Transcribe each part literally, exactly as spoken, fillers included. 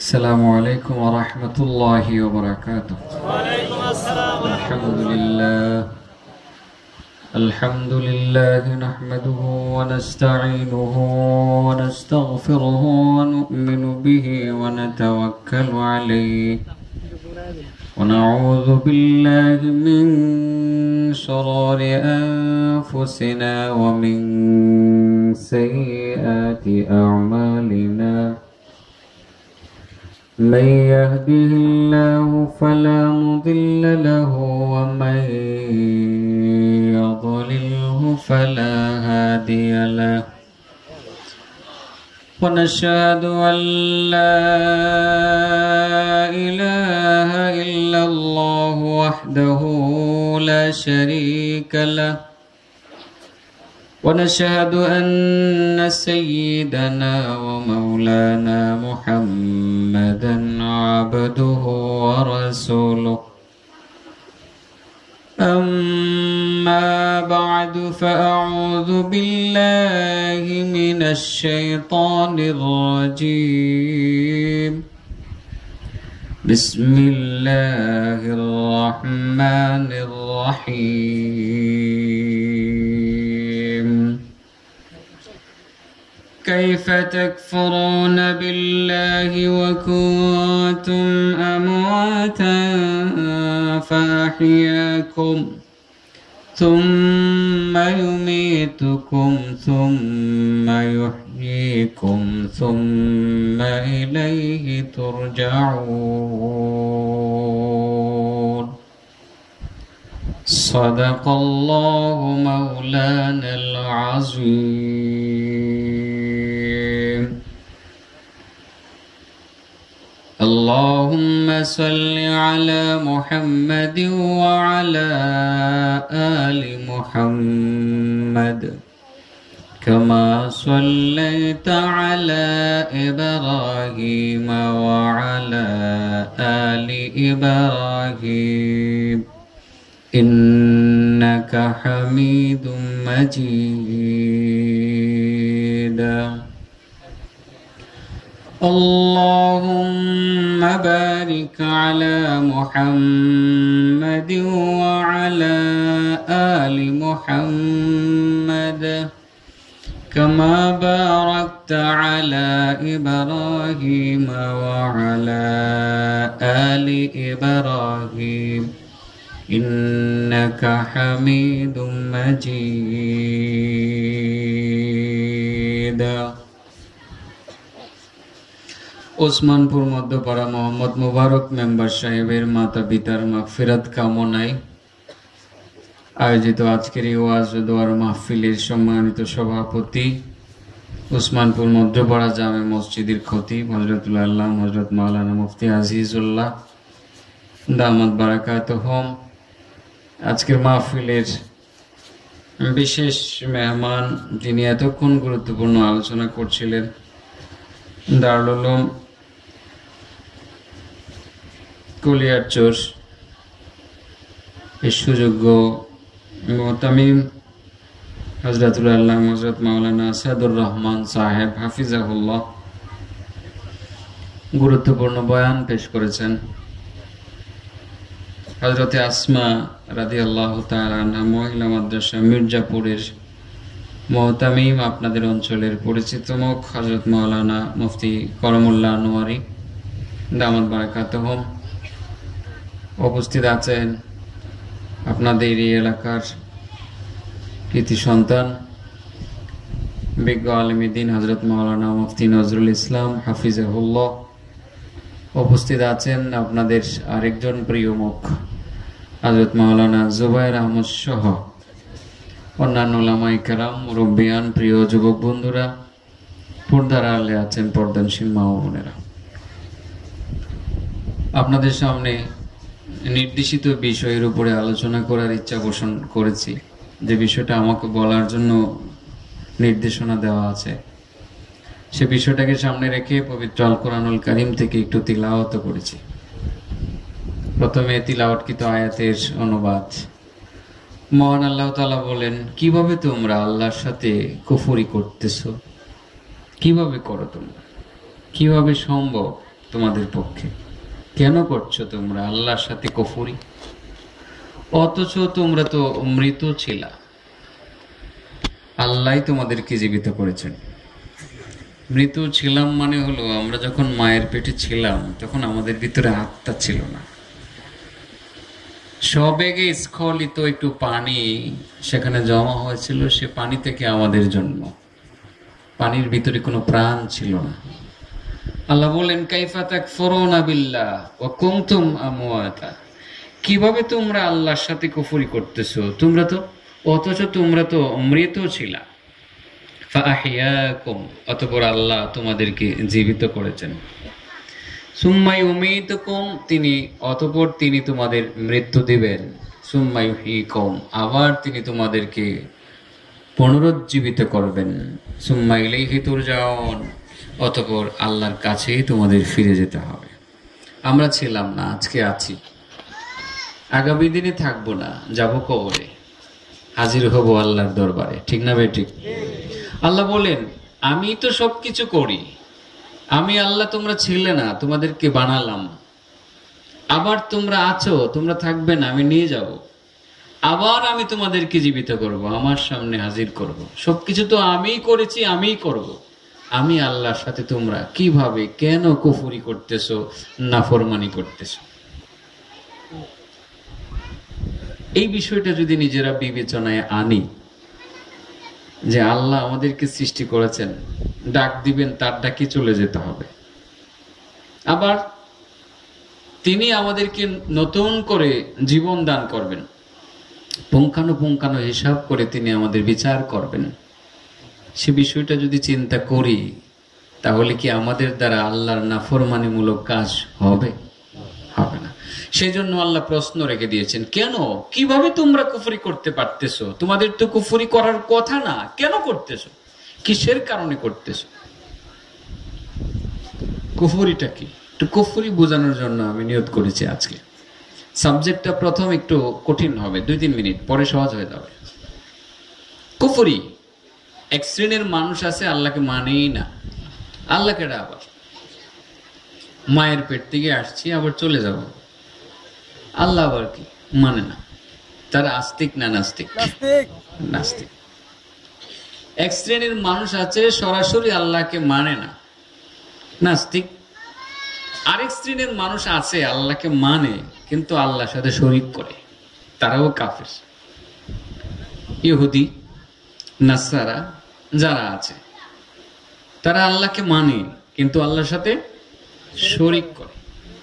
السلام عليكم ورحمة الله وبركاته. وعليكم السلام الحمد لله الحمد لله نحمده ونستعينه ونستغفره ونؤمن به ونتوكل عليه ونعوذ بالله من شرور أنفسنا ومن سيئات أعمالنا. من يهده الله فلا مضل له ومن يضلله فلا هادي له. ونشهد أن لا إله إلا الله وحده لا شريك له. ونشهد أن سيدنا ومولانا محمدا عبده ورسوله. أما بعد فأعوذ بالله من الشيطان الرجيم. بسم الله الرحمن الرحيم. كيف تكفرون بالله وكنتم أمواتا فأحياكم ثم يميتكم ثم يحييكم ثم إليه ترجعون. صدق الله مولانا العظيم. اللهم صل على محمد وعلى آل محمد كما صليت على إبراهيم وعلى آل إبراهيم إنك حميد مجيد. اللهم بارك على محمد وعلى آل محمد كما باركت على إبراهيم وعلى آل إبراهيم إنك حميد مجيد. Osmanpur Madhyapara Mohammad Mubarak member সাহেবের মাতা পিতার মাগফিরাত কামনায় আয়োজিত আজকের এই ওয়াজ ও দোয়ার মাহফিলের সম্মানিত সভাপতি ওসমানপুর মধ্যপাড়া জামে মসজিদের খতিব হযরতুল আল্লাহ হযরত মাওলানা মুফতি আজিজুল্লাহ দামাত বারাকাতুহুম, আজকের মাহফিলের বিশেষ মেহমান যিনি এতক্ষণ গুরুত্বপূর্ণ আলোচনা করছিলেন, দারুল উলুম কলিয়ারচর এর সুযোগ্য মুহতামিম হযরতুল আল্লাহ হযরত মাওলানা আসাদুর রহমান সাহেব হাফিজাহুল্লাহ গুরুত্বপূর্ণ বয়ান পেশ করেছেন। হযরতে আসমা রাদিয়াল্লাহু তাআলা আনহা মহিলা মাদ্রাসা মির্জাপুরের মুহতামিম, আপনাদের অঞ্চলের পরিচিত মুখ হযরত মাওলানা মুফতি করমুল্লাহ আনোয়ারি দামাত বারাকাতুহুম, উপস্থিত আছেন আপনাদের এই এলাকার কৃতি সন্তান বিজ্ঞ আলেমে দ্বীন হযরত মাওলানা মুফতি নজরুল ইসলাম হাফিজাহুল্লাহ, উপস্থিত আছেন আপনাদের আরেকজন প্রিয় মুখ হযরত মাওলানা জুবায়ের আহমদ সহ অন্যান্য উলামায়ে কেরাম, মুরব্বিয়ান, প্রিয় যুবক বন্ধুরা, পর্দার আড়ালে আছেন পর্দানশীল মা ও বোনেরা। আপনাদের সামনে নির্দেশিত বিষয়ের উপরে আলোচনা করার ইচ্ছা পোষণ করেছি, যে বিষয়টা আমাকে বলার জন্য নির্দেশনা দেওয়া আছে, সে বিষয়টাকে সামনে রেখে পবিত্র আল কোরআনুল কারীম থেকে একটু তিলাওয়াত করেছি। প্রথমে তিলাওয়াতকৃত আয়াতের অনুবাদ। মহান আল্লাহ তাআলা বলেন, কিভাবে তোমরা আল্লাহর সাথে কুফরি করতেছো, কিভাবে করো তোমরা, কিভাবে সম্ভব তোমাদের পক্ষে। কেন করছো তোমরা আল্লাহর সাথে কুফরি? অথচ তোমরা তো মৃত ছিলা, আল্লাহ তোমাদেরকে জীবিত করেছেন। মৃত ছিলাম মানে হলো আমরা যখন মায়ের পেটে ছিলাম তখন আমাদের ভিতরে আত্মা ছিল না। সবেগে স্খলিত একটু পানি সেখানে জমা হয়েছিল, সে পানি থেকে আমাদের জন্ম। পানির ভিতরে কোনো প্রাণ ছিল না। আল্লাহ বলেন কাইফা তাকফুরুনা বিল্লাহ ওয়া কুনতুম আমওয়াতা, কিভাবে তোমরা আল্লাহর সাথে কুফরি করতেছো, তোমরা তো অথচ তোমরা তো মৃত ছিলা। ফাআহইয়াকুম, অতঃপর আল্লাহ তোমাদেরকে জীবিত করেছেন। সুম্মা ইউমীতুকুম, তিনি অতঃপর তিনি তোমাদের মৃত্যু দিবেন। সুম্মা ইউহয়িকুম, আবার তিনি তোমাদেরকে পুনরুজ্জীবিত করবেন। সুম্মা ইলাইহি তুরজাউন, অতঃপর আল্লাহর কাছেই তোমাদের ফিরে যেতে হবে। আমরা ছিলাম না, আজকে আছি, আগামী দিনে থাকবো না, যাব কবরে, হাজির হব আল্লাহর দরবারে। ঠিক না ভাই? ঠিক। আল্লাহ বলেন আমি তো সবকিছু করি, আমি আল্লাহ, তোমরা ছিলে না, তোমাদেরকে বানালাম। আবার তোমরা আছো, তোমরা থাকবে না, আমি নিয়ে যাব। আবার আমি তোমাদেরকে জীবিত করব, আমার সামনে হাজির করব। সবকিছু তো আমিই করেছি, আমিই করব। আমি আল্লাহর সাথে তোমরা কিভাবে কেন কুফরি করতেছো, নাফরমানি করতেছো? এই বিষয়টা যদি নিজেরা বিবেচনায় আনি যে আল্লাহ আমাদেরকে সৃষ্টি করেছেন, ডাক দিবেন, তার ডাকে চলে যেতে হবে। আবার তিনি আমাদেরকে নতুন করে জীবন দান করবেন, পুঙ্খানুপুঙ্খানু হিসাব করে তিনি আমাদের বিচার করবেন। সে বিষয়টা যদি চিন্তা করি তাহলে কি আমাদের দ্বারা আল্লাহর নাফরমানিমূলক কাজ হবে? হবে না। সেই জন্য আল্লাহ প্রশ্ন রেখে দিয়েছেন, কেন, কিভাবে তোমরা কুফরি করতে পারতেছো? তোমাদের তো কুফরি করার কথা না, কেন করতেছো? কিসের কারণে করতেছো? কুফরিটা কি একটু কুফরি বোঝানোর জন্য আমি নিয়ত করেছি আজকে। সাবজেক্টটা প্রথম একটু কঠিন হবে, দুই তিন মিনিট পরে সহজ হয়ে যাবে। কুফরি, এক শ্রেণীর মানুষ আছে আল্লাহকে মানেই না। আল্লাহ কেডা? আবার মায়ের পেট থেকে আসছি, আবার চলে যাব। আল্লাহ আবার কি? মানে না। তারা আস্তিক না নাস্তিক? নাস্তিক। এক শ্রেণীর মানুষ আছে সরাসরি আল্লাহকে মানে না, নাস্তিক। আরেক শ্রেণীর মানুষ আছে আল্লাহকে মানে কিন্তু আল্লাহর সাথে শরীক করে, তারাও কাফের। ইহুদি নাসারা যারা আছে তারা আল্লাহকে মানে কিন্তু আল্লাহর সাথে শরীক করে।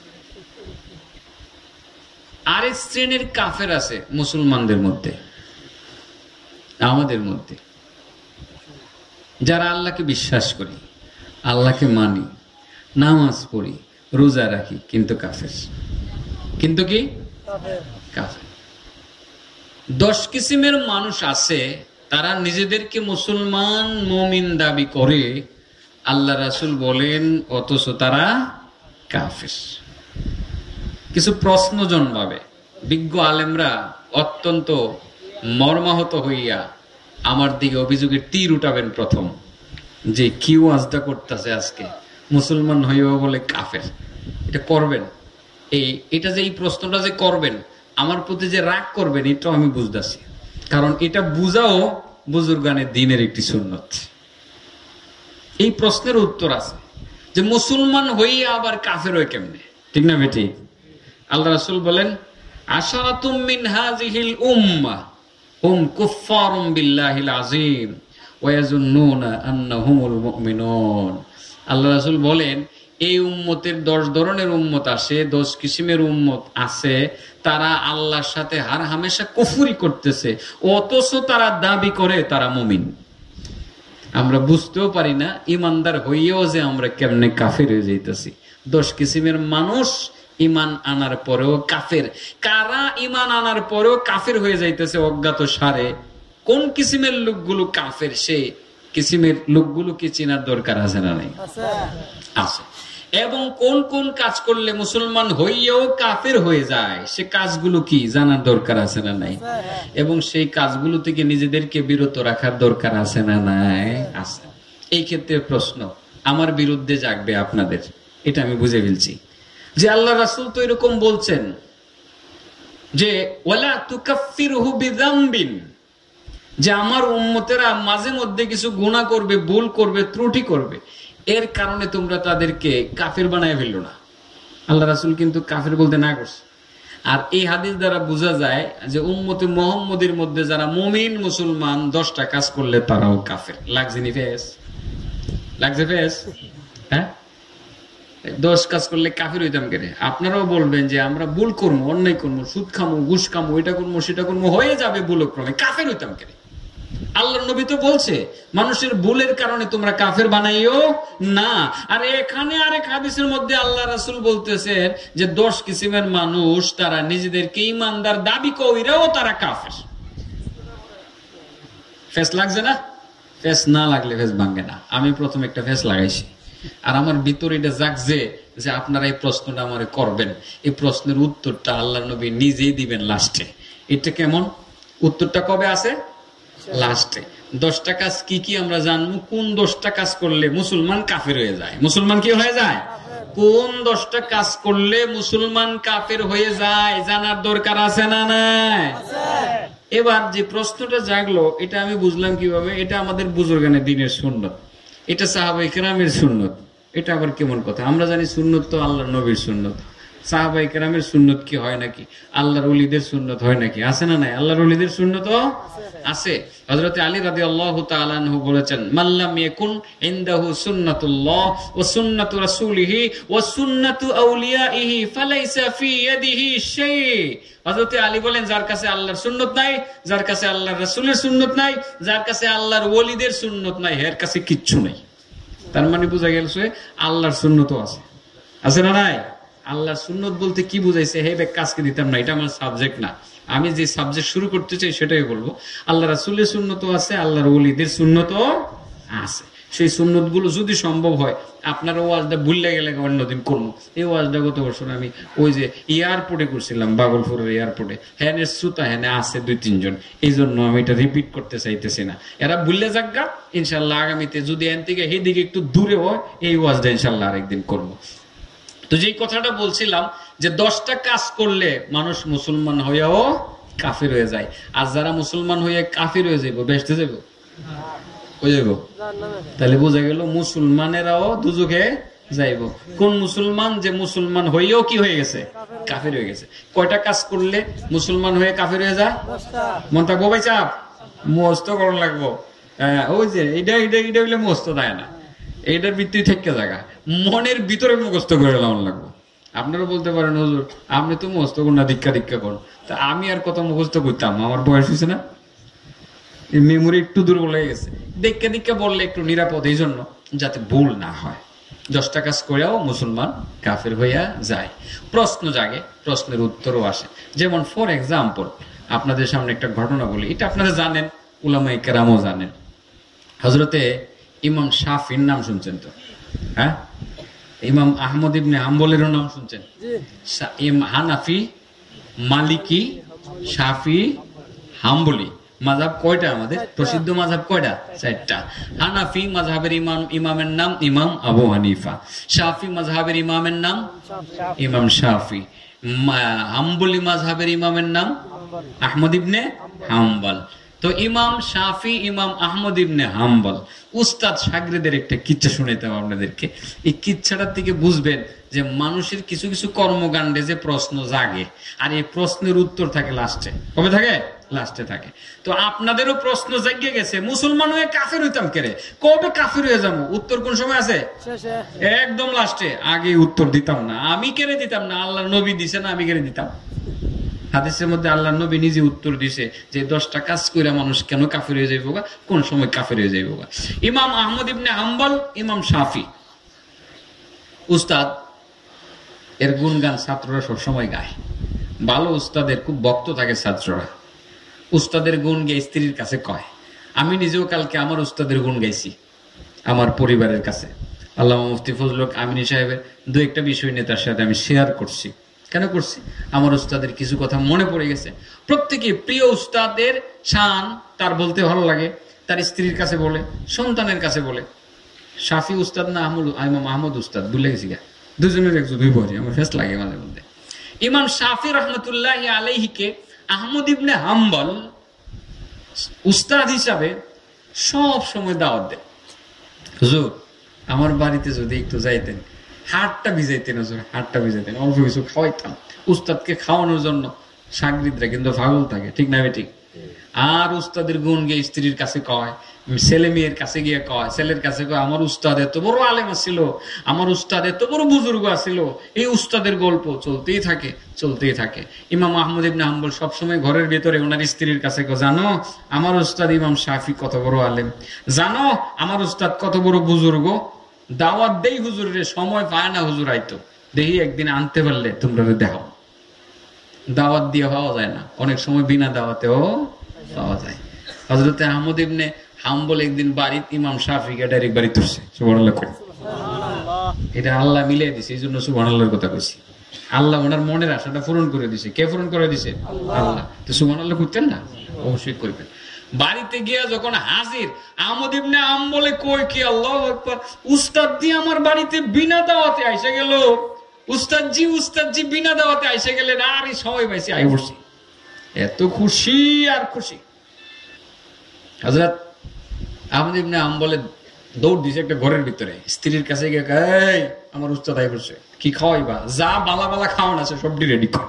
আরেক শ্রেণীর কাফের আছে মুসলমানদের মধ্যে, আমাদের মধ্যে, যারা আল্লাহকে বিশ্বাস করি, আল্লাহকে মানি, নামাজ পড়ি, রোজা রাখি, কিন্তু কাফের। কিন্তু কি? কাফের। দশ কিসিমের মানুষ আছে তারা নিজেদেরকে মুসলমান মুমিন দাবি করে, আল্লাহ রাসূল বলেন অথচ তারা কাফের। কিছু প্রশ্ন জন্মাবে, বিজ্ঞ আলেমরা অত্যন্ত মর্মাহত হইয়া আমার দিকে অভিযোগের তীর উঠাবেন প্রথম, যে কি ওয়াজটা করতেছে আজকে, মুসলমান হইয়া বলে কাফের। এটা করবেন, এই এটা যে এই প্রশ্নটা যে করবেন, আমার প্রতি যে রাগ করবেন, এটাও আমি বুঝতেছি। কারণ এটা বুঝাও বুজুর্গানের দিনের একটি সুন্নত। এই প্রশ্নের উত্তর আছে যে মুসলমান হইয়া আবার কাফের হয় কেমনে? ঠিক না বেটি? আল্লাহ রাসূল বলেন আশারাতুম মিন হাযিহিল উম্মাহ হুম কুফফারুম বিল্লাহিল আযীম ওয়া ইয়াজুন্নুনা আন্নাহুমুল মুমিনুন। আল্লাহ রাসূল বলেন এই উম্মতের দশ ধরনের উম্মত আছে, দশ কিসিমের উম্মত আছে, তারা আল্লাহর সাথে হার হামেশা কুফরি করতেছে, অথচ তারা দাবি করে তারা মুমিন। আমরা বুঝতেও পারি না ইমানদার হইয়াও যে আমরা কেমনে কাফের হয়ে যাইতেছি। দশ কিসিমের মানুষ ইমান আনার পরেও কাফের। কারা ইমান আনার পরেও কাফের হয়ে যাইতেছে অজ্ঞাত সারে? কোন কিসিমের লোকগুলো কাফের, সে কিসিমের লোকগুলো কি চেনার দরকার আছে না নাই? আছে। এবং কোন কোন কাজ করলে মুসলমান হইয়াও কাফের হয়ে যায়, সে কাজগুলো কি জানার দরকার আছে না নাই? এবং সেই কাজগুলো থেকে নিজেদেরকে বিরত রাখার দরকার আছে না নাই? আছে। এই ক্ষেত্রে প্রশ্ন আমার বিরুদ্ধে জাগবে আপনাদের, এটা আমি বুঝে ফেলছি যে আল্লাহ রাসূল তো এরকম বলছেন যে ওয়ালা তুকাফিরহু বিযামবিন, যে আমার উম্মতেরা মাঝে মধ্যে কিছু গুনাহ করবে, ভুল করবে, ত্রুটি করবে, এর কারণে তোমরা তাদেরকে কাফের বানায় ফেললো না। আল্লাহ রাসূল কিন্তু কাফের বলতে না করছে। আর এই হাদিস দ্বারা বোঝা যায় যে উম্মতে মুহাম্মদের মধ্যে যারা মুমিন মুসলমান দশটা কাজ করলে তারাও কাফের। লাগছে নি ফেস? লাগছে ফেস? হ্যাঁ, দশ কাজ করলে কাফের হইতাম কেন? আপনারাও বলবেন যে আমরা ভুল করবো, অন্যায় করবো, সুদ খামো, ঘুষ খামো, এটা করবো, সেটা করবো, হয়ে যাবে ভুলক্রমে, কাফের হইতাম কেন? আল্লাহর নবী তো বলছে মানুষের ভুলের কারণে তোমরা কাফের বানাইও না। আর এখানে আরেক হাদিসের মধ্যে আল্লাহ রাসূল বলতেছেন যে দশ কিসিমের মানুষ তারা নিজেদেরকে ঈমানদার দাবি কইরাও তারা কাফের। ফেস লাগছে না? ফেস না লাগলে ফেস ভাঙে না। আমি প্রথম একটা ফেস লাগাইছি, আর আমার ভিতরে এটা জাগছে যে আপনারা এই প্রশ্নটা আমারে করবেন। এই প্রশ্নের উত্তরটা আল্লাহর নবী নিজেই দিবেন লাস্টে। এটা কেমন? উত্তরটা কবে আছে? লাস্টে। দশটা কাজ কি কি আমরা জানবো, কোন দশটা কাজ করলে মুসলমান কাফের হয়ে যায়। মুসলমান কি হয়ে যায়? কোন দশটা কাজ করলে মুসলমান কাফের হয়ে যায় জানার দরকার আছে না নাই? এবার যে প্রশ্নটা জাগলো এটা আমি বুঝলাম কিভাবে, এটা আমাদের বুজুর্গানের দিনের সুন্নত, এটা সাহাবায়ে কেরামের সুন্নত। এটা আবার কেমন কথা? আমরা জানি সুন্নত তো আল্লাহর নবীর সুন্নত, সাহাবায়ে কেরামের সুন্নত কি হয় নাকি? আল্লাহর ওলিদের সুন্নত হয় নাকি? আছে না নাই? আল্লাহর ওলিদের সুন্নত আছে। হযরত আলী রাদিয়াল্লাহু তাআলা আনহু বলেছেন, মাল্লাম ইয়াকুন ইনদাহু সুন্নাতুল্লাহ ওয়া সুন্নাতু রাসূলিহি ওয়া সুন্নাতু আউলিয়াইহি ফালাইসা ফি ইয়াদিহি শাই। হযরত আলী বলেন, যার কাছে আল্লাহর সুন্নত নাই, যার কাছে আল্লাহর রাসূলের সুন্নত নাই, যার কাছে আল্লাহর ওলিদের সুন্নত নাই, এর কাছে কিচ্ছু নাই। তার মানে বোঝা গেছে আল্লাহর সুন্নতও আছে। আছে না নাই? আল্লাহর সুন্নত বলতে কি বুঝাইছে? হে বে কাজকে দিতাম না, এটা আমার সাবজেক্ট না। আমি যে সাবজেক্ট শুরু করতে চাই সেটাই বলবো। আল্লাহ রাসূলের সুন্নতও আছে, আল্লাহর ওলিদের সুন্নতও আছে। সেই সুন্নত গুলো যদি সম্ভব হয়, আপনারা ওয়াজটা ভুলে গেলে অন্যদিন করবো। এই ওয়াজটা গত বছর আমি ওই যে এয়ারপোর্টে করছিলাম, বাগলপুরের এয়ারপোর্টে। হ্যাঁ শ্রোতা হ্যাঁ আছে দুই তিনজন, এই জন্য আমি এটা রিপিট করতে চাইতেছি না। এরা ভুললে যাগা, ইনশাল্লাহ আগামীতে যদি এন থেকে সেদিকে একটু দূরে হয়, এই ওয়াজটা ইনশাল্লাহ আরেকদিন করবো। তো যেই কথাটা বলছিলাম যে দশটা কাজ করলে মানুষ মুসলমান হইয়াও কাফির হয়ে যায়। আর যারা মুসলমান হইয়া কাফির হয়ে যাইব, বেহেশতে যাইব, হয়ে যাইব। তাহলে বোঝা গেল মুসলমানেরাও দুজকে যাইব। কোন মুসলমান? যে মুসলমান হইয়াও কি হয়ে গেছে? কাফির হয়ে গেছে। কয়টা কাজ করলে মুসলমান হয়ে কাফির হয়ে যায়? মন থাকবো ভাই চাপ, মস্ত করণ লাগবো। ওই যে এটা এটা এটা হইলে মস্ত দেয় না, এটার ভিত্তি থেকে জায়গা মনের ভিতরে মুখস্থ করে লাগানো লাগবো। আপনারা বলতে পারেন হুজুর আপনি তো মুখস্থ করুন না, দীক্ষা দীক্ষা করুন। তা আমি আর কত মুখস্থ করতাম, আমার বয়স হয়েছে না, মেমোরি একটু দুর্বল হয়ে গেছে। দীক্ষা দীক্ষা বললে একটু নিরাপদ, এই জন্য যাতে ভুল না হয়। দশটা কাজ করেও মুসলমান কাফের হইয়া যায়। প্রশ্ন জাগে, প্রশ্নের উত্তরও আসে। যেমন ফর এক্সাম্পল আপনাদের সামনে একটা ঘটনা বলি, এটা আপনারা জানেন, উলামায়ে কেরামও জানেন। হযরতে ইমাম শাফির নাম শুনছেন তো? হ্যাঁ, ইমাম আহমদ ইবনে হাম্বলেরও নাম শুনছেন? হানাফি, মালিকি, শাফি, হাম্বলি মাযহাব কয়টা আমাদের? প্রসিদ্ধ মাযহাব কয়টা? চারটা। হানাফি মাযহাবের ইমাম ইমামের নাম ইমাম আবু হানিফা। শাফি মাযহাবের ইমামের নাম ইমাম শাফি। হাম্বলি মাযহাবের ইমামের নাম আহমদ ইবনে হাম্বল। তো ইমাম শাফি, ইমাম আহমদ ইবনে হাম্বল উস্তাদ শাগিরদের একটা কিচ্ছা শুনাইতাম আপনাদেরকে। এই কিচ্ছাটার থেকে বুঝবেন যে মানুষের কিছু কিছু কর্মকাণ্ডে যে প্রশ্ন জাগে, আর এই প্রশ্নের উত্তর থাকে লাস্টে। কবে থাকে? লাস্টে থাকে। তো আপনাদেরও প্রশ্ন জাগিয়ে গেছে, মুসলমান হয়ে কাফের হইতাম কেরে, কবে কাফের হয়ে যাবো? উত্তর কোন সময় আছে? একদম লাস্টে। আগে উত্তর দিতাম না, আমি কেড়ে দিতাম না, আল্লাহ নবী দিছে না, আমি কেড়ে দিতাম। হাদিসের মধ্যে আল্লাহ নবী নিজে উত্তর দিছে যে দশটা কাজ করে মানুষ কেন কাফের হয়ে যাইব, কোন সময় কাফের হয়ে যাইব। ইমাম আহমদ ইবনে হাম্বল, ইমাম শাফি উস্তাদ, এর গুণগান ছাত্ররা সবসময় গায়। ভালো উস্তাদের খুব ভক্ত থাকে ছাত্ররা। উস্তাদের গুণ গিয়ে স্ত্রীর কাছে কয়। আমি নিজেও কালকে আমার উস্তাদের গুণ গাইছি আমার পরিবারের কাছে। আল্লামা মুফতি ফজলুল হক আমিনী সাহেবের দু একটা বিষয় নিয়ে তার সাথে আমি শেয়ার করছি। কেন করছি? আমার উস্তাদের কিছু কথা মনে পড়ে গেছে। প্রত্যেকে প্রিয় উস্তাদের শান তার বলতে ভালো লাগে, তার স্ত্রীর কাছে বলে, সন্তানের কাছে বলে। শাফি উস্তাদ না ইমাম আহমদ উস্তাদ? ভুলে গেছি গা, দুজনের একজন দুই পড়ি, আমার ফেস লাগে মাঝে মধ্যে। ইমাম শাফি রহমতুল্লাহি আলাইহিকে আহমদ ইবনে হাম্বল উস্তাদ হিসাবে সব সময় দাওয়াত দেন। হুজুর আমার বাড়িতে যদি একটু যাইতেন, হাটটা ভিজাইতেন, হুজুর হাটটা ভিজাইতেন, অল্প কিছু খাওয়াইতাম। উস্তাদকে খাওয়ানোর জন্য সাগরিদরা কিন্তু পাগল থাকে, ঠিক না ঠিক? আর উস্তাদের গুণ গিয়ে স্ত্রীর কাছে কয়, ছেলে মেয়ের কাছে গিয়ে কয়, ছেলের কাছে কয় আমার উস্তাদ এত বড় আলেম ছিল, আমার উস্তাদ এত বড় বুজুর্গ ছিল। এই উস্তাদের গল্প চলতেই থাকে চলতেই থাকে। ইমাম আহমদ ইবনে হাম্বল সবসময় ঘরের ভিতরে ওনার স্ত্রীর কাছে কয়, জানো আমার উস্তাদ ইমাম শাফি কত বড় আলেম, জানো আমার উস্তাদ কত বড় বুজুর্গ। দাওয়াত দেই হুজুরের, সময় পায় না হুজুর আইতো, দেখি একদিন আনতে পারলে তোমরা দেখাও। দাওয়াত দিয়ে পাওয়া যায় না, অনেক সময় বিনা দাওয়াতেও পাওয়া যায়। হযরতে আহমদ ইবনে হাম্বল একদিন বাড়িতে ইমাম শাফিকে ডাইরেক্ট বাড়ি তুলছে। সুবহানাল্লাহ। এটা আল্লাহ মিলিয়ে দিছে, এই জন্য সুবহানাল্লাহর কথা কইছি। আল্লাহ ওনার মনের আশাটা পূরণ করে দিছে। কে পূরণ করে দিছে? আল্লাহ। তো সুবহানাল্লাহ করতেন না? অবশ্যই করবেন। বাড়িতে গিয়া যখন হাজির, আহমদ ইবনে হাম্বলে কই কি আল্লাহু আকবার, উস্তাদ জি আমার বাড়িতে বিনা দাওয়াতে আইসা গেল, উস্তাদ জি উস্তাদ জি বিনা দাওয়াতে আইসা গেলেন, আর এই সময় পাইছি আই বসছি। এত খুশি আর খুশি। হযরত আহমদ ইবনে হাম্বলে দৌড় দিছে একটা ঘরের ভিতরে, স্ত্রীর কাছে গিয়ে এই আমার উস্তাদ আই বসছে, কি খাওয়াইবা? যা বালা বালা খাওয়ান আছে সবটি রেডি কর।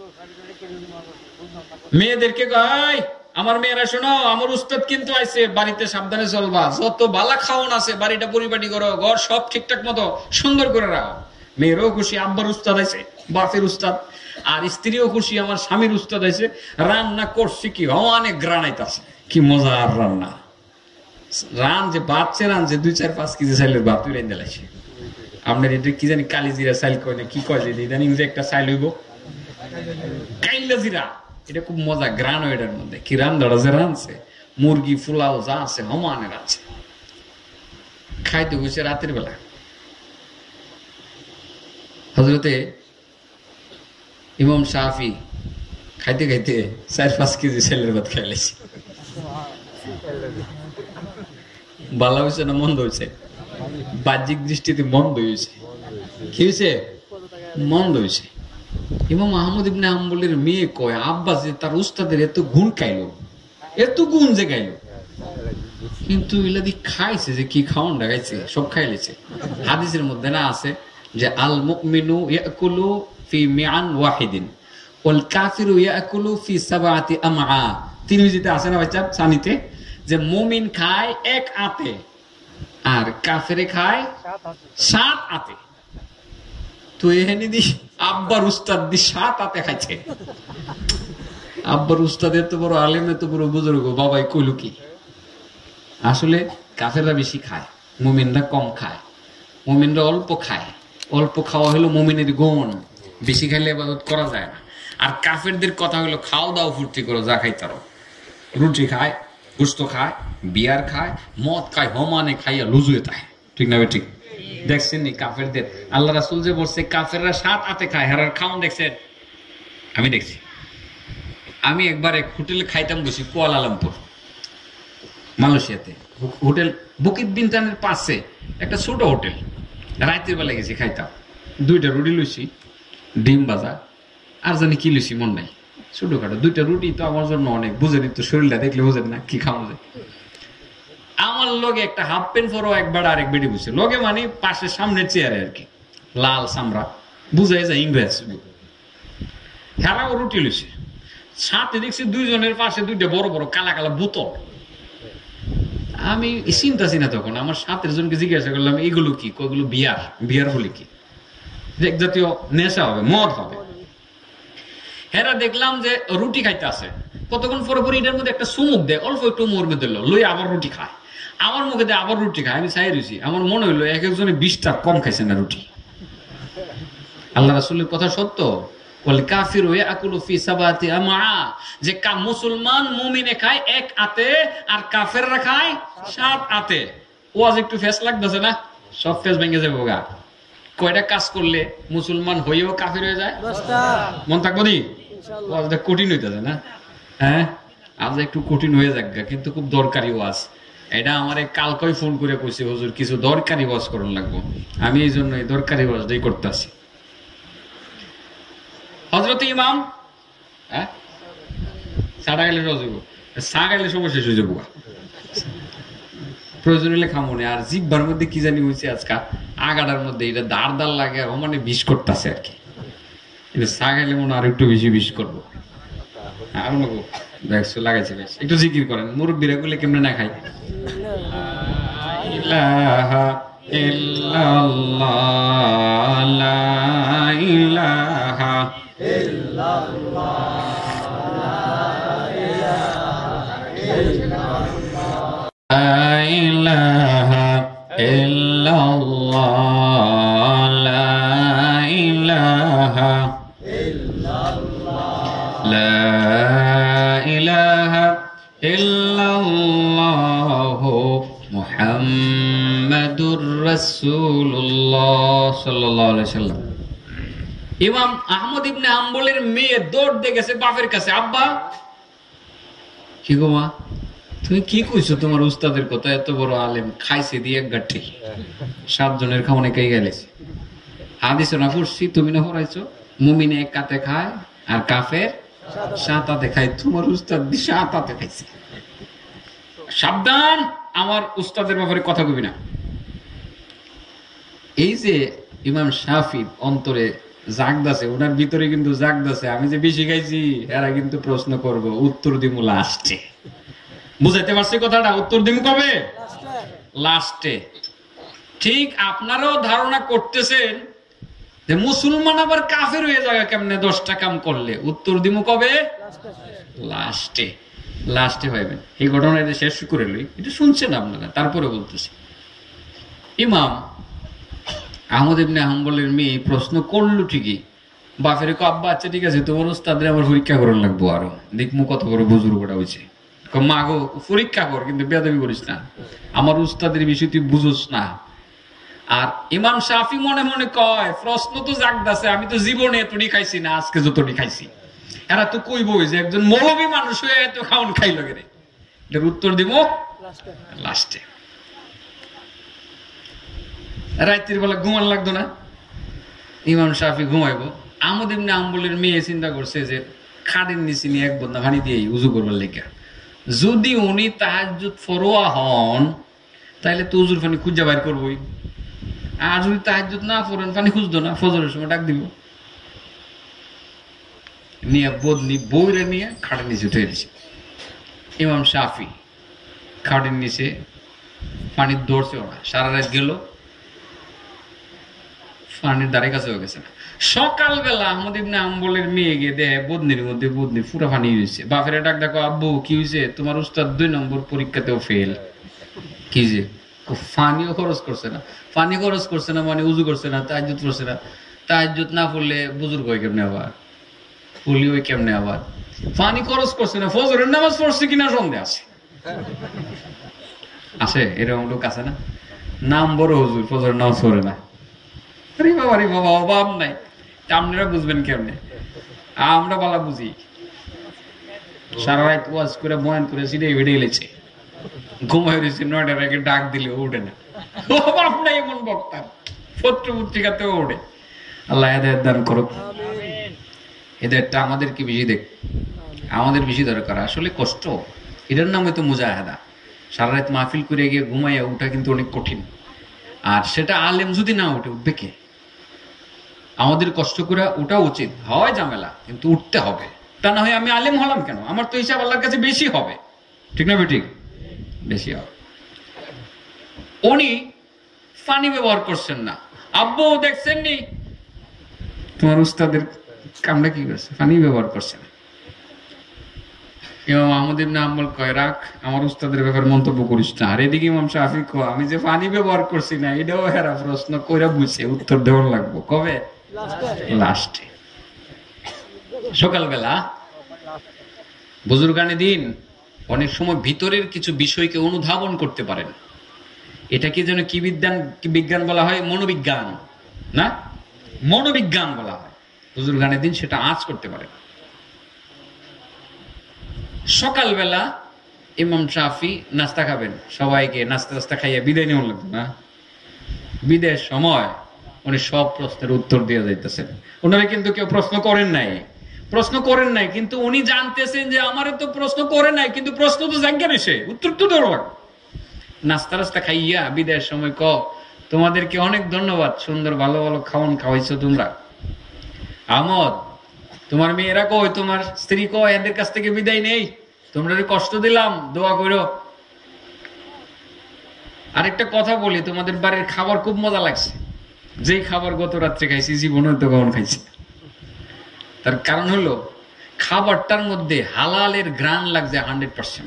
মেয়েদেরকে কয় আমার মেয়েরা শোনো, আমার উস্তাদ কিন্তু আইছে, বাড়িতে সাবধানে চলবা, যত বালা খাওয়ান আছে বাড়িটা পরিপাটি করো, ঘর সব ঠিকঠাক মতো সুন্দর করে রাখো। মেয়েরও খুশি আব্বার উস্তাদ আইছে, বাপের উস্তাদ, আর স্ত্রীও খুশি আমার স্বামীর উস্তাদ আইছে। রান্না করছি কি অনেক গ্রানাইতাছে, কি মজার রান্না। রান যে বাচ্চে রান যে দুই চার পাঁচ কেজি চাইলের ভাত তুই রেঁধে লাগছে। আপনার এটা কি জানি কালি জিরা চাইল কয় না কি কয়, যে ইদানিং যে একটা চাইল হইব কাইলা জিরা, এটা খুব মজা গ্রান। এটার মধ্যে কি রান্নাটা যে রানছে, মুরগি ফুলাও যা আছে হমানের আছে। খাইতে বসে রাতের বেলা হযরতে ইমাম শাফি খাইতে খাইতে চার পাঁচ কেজি ছেলের ভাত খাইলেছে। ভালো হয়েছে না মন্দ হয়েছে? বাহ্যিক দৃষ্টিতে মন্দ হয়েছে। কি হয়েছে? মন্দ হয়েছে। ইমাম আহমদ ইবনে হাম্বলের মেয়ে কয়, আব্বা যে তার উস্তাদের এত গুণ খাইলো, এত গুণ যে খাইলো, কিন্তু ইলাদি খাইছে যে কি খাওয়ান খাইছে, সব খাইলেছে। হাদিসের মধ্যে না আছে যে আল মুমিনু ইয়াকুলু ফি মিআন ওয়াহিদিন ওয়াল কাফিরু ইয়াকুলু ফি সাবআতি আমআ। তিরমিজিতে আছে না বাচ্চা সানিতে, যে মুমিন খায় এক আতে আর কাফেরে খায় সাত আতে। তো এখানে দি আব্বার উস্তাদ দি সাত আতে খাইছে। আব্বার উস্তাদ এত বড় আলেম, এত বড় বুজুর্গ, বাবাই কইলো কি? আসলে কাফেররা বেশি খায়, মুমিনরা কম খায়। মুমিনরা অল্প খায়, অল্প খাওয়া হলো মুমিনের গুণ, বেশি খাইলে ইবাদত করা যায় না। আর কাফেরদের কথা হলো খাও দাও ফুর্তি করো যা খাইতারো। রুটি খায়, গোস্ত খায়, বিয়ার খায়, মদ খায়, হমানে খাইয়া লুজুয়ে তাই, ঠিক না? ঠিক দেখছেন নি কাফেরদের? আল্লাহ রাসূল যে বলছে কাফেররা সাত আতে খায়, হারার খাওন দেখছেন? আমি দেখছি। আমি একবার এক হোটেলে খাইতাম বসি কুয়ালালামপুর মালয়েশিয়াতে। হোটেল বুকিত বিনতানের পাশে একটা ছোট হোটেল। রাতের বেলা গেছি খাইতাম, দুইটা রুটি লইছি, ডিম ভাজা, আর জানি কি লইছি মন নাই, ছোটখাটো দুইটা রুটি। তো আমার জন্য অনেক, বুঝেনি তো, শরীরটা দেখলে বুঝেন না কি খাওয়া যায়। আমার লগে একটা হাফ প্যান্ট পরো এক বেড়া আরেক বেড়ি বসে লগে, মানে পাশে সামনের চেয়ারে আর কি, লাল চামড়া, বুঝাই যায় ইংরেজ। হেরাও রুটি লইছে, সাথে দেখছি দুইজনের পাশে দুইটা বড় বড় কালা কালা বোতল। আমি চিন্তা চিনা তখন আমার সাতের জনকে জিজ্ঞাসা করলাম এগুলো কি? ওগুলো বিয়ার। বিয়ার বলে কি? এক জাতীয় নেশা হবে, মদ হবে। হেরা দেখলাম যে রুটি খাইতে আছে, কতক্ষণ পরে পরে এটার মধ্যে একটা চুমুক দেয়, অল্প একটু মোর মধ্যে লই আবার রুটি খায়, আমার মুখে দেয় আবার রুটি খায়। আমি চাই রয়েছি, আমার মনে হইলো এক একজনে বিশটা কম খাইছে না রুটি। আল্লাহ রাসূলের কথা সত্য। যে মুসলমান মুমিনে খায় এক আতে আর কাফেররা খায় সাত আতে। ওয়াজ একটু ফেস লাগতেছে না? সব ফেস ভেঙে যাবে। গা কয়টা কাজ করলে মুসলমান হয়েও কাফের হয়ে যায়? মন থাকবো নি? ওয়াজটা কঠিন হইতেছে না? হ্যাঁ, আজ একটু কঠিন হয়ে যাক, কিন্তু খুব দরকারি ওয়াজ। এটা আমার কালকই ফোন করে কইছে হুজুর কিছু দরকারি ওয়াজ করন লাগবো, আমি এই জন্য এই দরকারি ওয়াজটাই করতেছি। হযরত ইমাম হ্যাঁ সাড়া গেলে রজব চা গাইলে সমস্যা শেষ হয়ে যাবো, প্রয়োজন হলে খামনে। আর জিব্বার মধ্যে কি জানি হয়েছে আজকা আগাটার মধ্যে এটা দাঁড় দাঁড় লাগে আর মানে বিষ করতেছে আর কি, এটা চা গাইলে মনে আর একটু বেশি বিষ করবো। আর দেখছো লাগাইছে বেশ, একটু জিকির করেন। মুরব্বীরা গুলো কেমনে না খাই ইলাহা ইল্লাল্লাহ লা ইলাহা ইল্লাল্লাহ লা ইলাহা ইল্লাল্লাহ লা ইলাহা ইল্লাল্লাহ লা ইলাহা ইল্লাল্লাহ মুহাম্মাদুর রাসূলুল্লাহ সাল্লাল্লাহু আলাইহি ওয়াসাল্লাম। ইমাম আহমদ ইবনে হাম্বলের মেয়ে দৌড় দিয়ে গেছে বাপের কাছে, আব্বা কি গো মা তুমি কি কইছো তোমার উস্তাদের কথা, এত বড় আলেম খাইছে দিয়ে এক গাঠি সাত জনের খাওয়ানে কে গেলেছে, হাদিসে না পড়ছি তুমি না পড়াইছো মুমিনে এক কাতে খায় আর কাফের সাত হাতে খায়, তোমার উস্তাদ সাত হাতে খাইছে, সাবধান আমার উস্তাদের ব্যাপারে কথা কবি না। এই যে ইমাম শাফির অন্তরে জাগদাছে, ওনার ভিতরে কিন্তু জাগদাছে আমি যে বেশি খাইছি এরা কিন্তু প্রশ্ন করব, উত্তর দিমু লাস্টে। বুঝাইতে পারছি কথাটা? উত্তর দিমু কবে? লাস্টে। ঠিক আপনারাও ধারণা করতেছেন যে মুসলমান আবার কাফের হয়ে যাবে কেমনে দশটা কাম করলে, উত্তর দিমু কবে? লাস্টে। লাস্টে হইবেন। এই ঘটনা এটা শেষ করে লই, এটা শুনছেন আপনারা, তারপরে বলতেছি। ইমাম আহমদ ইবনে হাম্বলের মেয়ে প্রশ্ন করলো ঠিকই, বাপের কো আব্বা আচ্ছা ঠিক আছে তোমার উস্তাদের আমার পরীক্ষা করার লাগবো, আরো দেখমু কত বড় বুজুর্গটা হয়েছে। মা গো পরীক্ষা কর কিন্তু বেয়াদবি করিস না, আমার উস্তাদের বিষয় তুই বুঝোস না। আর ইমাম শাফি মনে মনে কয় প্রশ্ন তো জাগদাছে, আমি তো জীবনে এতটি খাইছি না আজকে যতটি খাইছি, এরা তো কইবই যে একজন মৌলবী মানুষ হয়ে এত খাওন খাইল গেলে, এটার উত্তর দিব লাস্টে। রাত্রির বেলা ঘুমান লাগতো না, ইমাম শাফি ঘুমাইবো। আহমদ ইবনে হাম্বলের মেয়ে চিন্তা করছে যে খাটের নিচে নিয়ে এক বন্ধা পানি দিয়ে উজু করবার লেগে, যদি উনি তাহাজ্জুদ ফরোয়া হন তাহলে তো উজুর পানি খুঁজা বাইর করবই, আর যদি তাহাজ্জুদ না ফরেন পানি খুঁজতো না, ফজরের সময় ডাক দিব। নিয়ে বদনি বইরে নিয়ে খাটের নিচে উঠে দিছে। ইমাম শাফি খাটের নিচে পানির দৌড়ছে ওরা, সারা রাত গেল পানির দ্বারে কাছে হয়ে গেছে না। সকালবেলা আহমদ ইবনে হাম্বলের মেয়ে গিয়ে দেয় বদনির মধ্যে বদনি পুরা পানি হয়েছে। বাপের ডাক দেখো আব্বু কি হয়েছে, তোমার উস্তাদ দুই নম্বর পরীক্ষাতেও ফেল। কি যে পানিও খরচ করছে না, পানি খরচ করছে না মানে উজু করছে না, তাহাজ্জুদ পড়ছে না, তাহাজ্জুদ না পড়লে বুজুর্গ হয় কেমনে, আবার পড়লি ওই কেমনে, আবার পানি খরচ করছে না, ফজরের নামাজ পড়ছে কিনা সন্দেহ আছে। আছে এরকম লোক আছে না, নাম বড় হুজুর ফজরের নামাজ পড়ে না। আরে বাবা রে বাবা, অভাব নাই, আপনারা বুঝবেন কেমনে, আমরা বালা বুঝি। সারা রাত ওয়াজ করে বয়ান করে সিটে বেড়ে এলেছে, ঘুমাই রয়েছে, নয়টার আগে ডাক দিলে ওঠে না, অভাব নাই এমন বক্তা, পত্র পত্রিকাতেও ওঠে। আল্লাহ হেদায়েত দান করুক। হেদায়েতটা আমাদেরকে বেশি দেখ, আমাদের বেশি দরকার। আসলে কষ্ট, এটার নাম হয়তো মুজাহাদা। সারা রাত মাহফিল করে গিয়ে ঘুমাইয়া উঠা কিন্তু অনেক কঠিন, আর সেটা আলেম যদি না উঠে, উঠবে কে? আমাদের কষ্ট করে ওঠা উচিত, হয় ঝামেলা কিন্তু উঠতে হবে। তা না হয় আমি আলেম হলাম কেন, আমার তো হিসাব আল্লাহর কাছে বেশি হবে, ঠিক না ঠিক? বেশি হবে। উনি পানি ব্যবহার করছেন না, আব্বু দেখছেন নি তোমার উস্তাদের কামটা কি করছে, পানি ব্যবহার করছে না। ইমাম আহমদ ইবনে হাম্বল কয় রাখ, আমার উস্তাদের ব্যাপারে মন্তব্য করিস না। আর এদিকে ইমাম শাফি কয় আমি যে পানি ব্যবহার করছি না এটাও হেরা প্রশ্ন কইরা বুঝে উত্তর দেওয়ার লাগবো কবে? লাস্টে। সকালবেলা বুজুর্গানে দিন অনেক সময় ভিতরের কিছু বিষয়কে অনুধাবন করতে পারেন। এটাকে যেন কি বিজ্ঞান কি বিজ্ঞান বলা হয়? মনোবিজ্ঞান না, মনোবিজ্ঞান বলা হয়। বুজুর্গানের দিন সেটা আঁচ করতে পারেন। সকালবেলা ইমাম শাফি নাস্তা খাবেন, সবাইকে নাস্তা নাস্তা খাইয়া বিদায় নেওয়া লাগবে না। বিদায়ের সময় উনি সব প্রশ্নের উত্তর দিয়ে যাইতেছেন। ওনারা কিন্তু কেউ প্রশ্ন করেন নাই, প্রশ্ন করেন নাই, কিন্তু উনি জানতেছেন যে আমার তো প্রশ্ন করে নাই, কিন্তু প্রশ্ন তো জানকেন এসে উত্তর তো দেওয়া লাগবে। নাস্তা নাস্তা খাইয়া বিদায়ের সময় ক তোমাদেরকে অনেক ধন্যবাদ, সুন্দর ভালো ভালো খাওয়ান খাওয়াইছো তোমরা। আমদ তোমার মেয়েরা কই, তোমার স্ত্রী কই, এদের কাছ থেকে বিদায় নেই, তোমরা কষ্ট দিলাম, দোয়া করো। আরেকটা কথা বলি, তোমাদের বাড়ির খাবার খুব মজা লাগছে, যেই খাবার গত রাত্রে খাইছি জীবনে তো কখন খাইছি। তার কারণ হলো খাবারটার মধ্যে হালালের গ্রান লাগছে হান্ড্রেড পার্সেন্ট,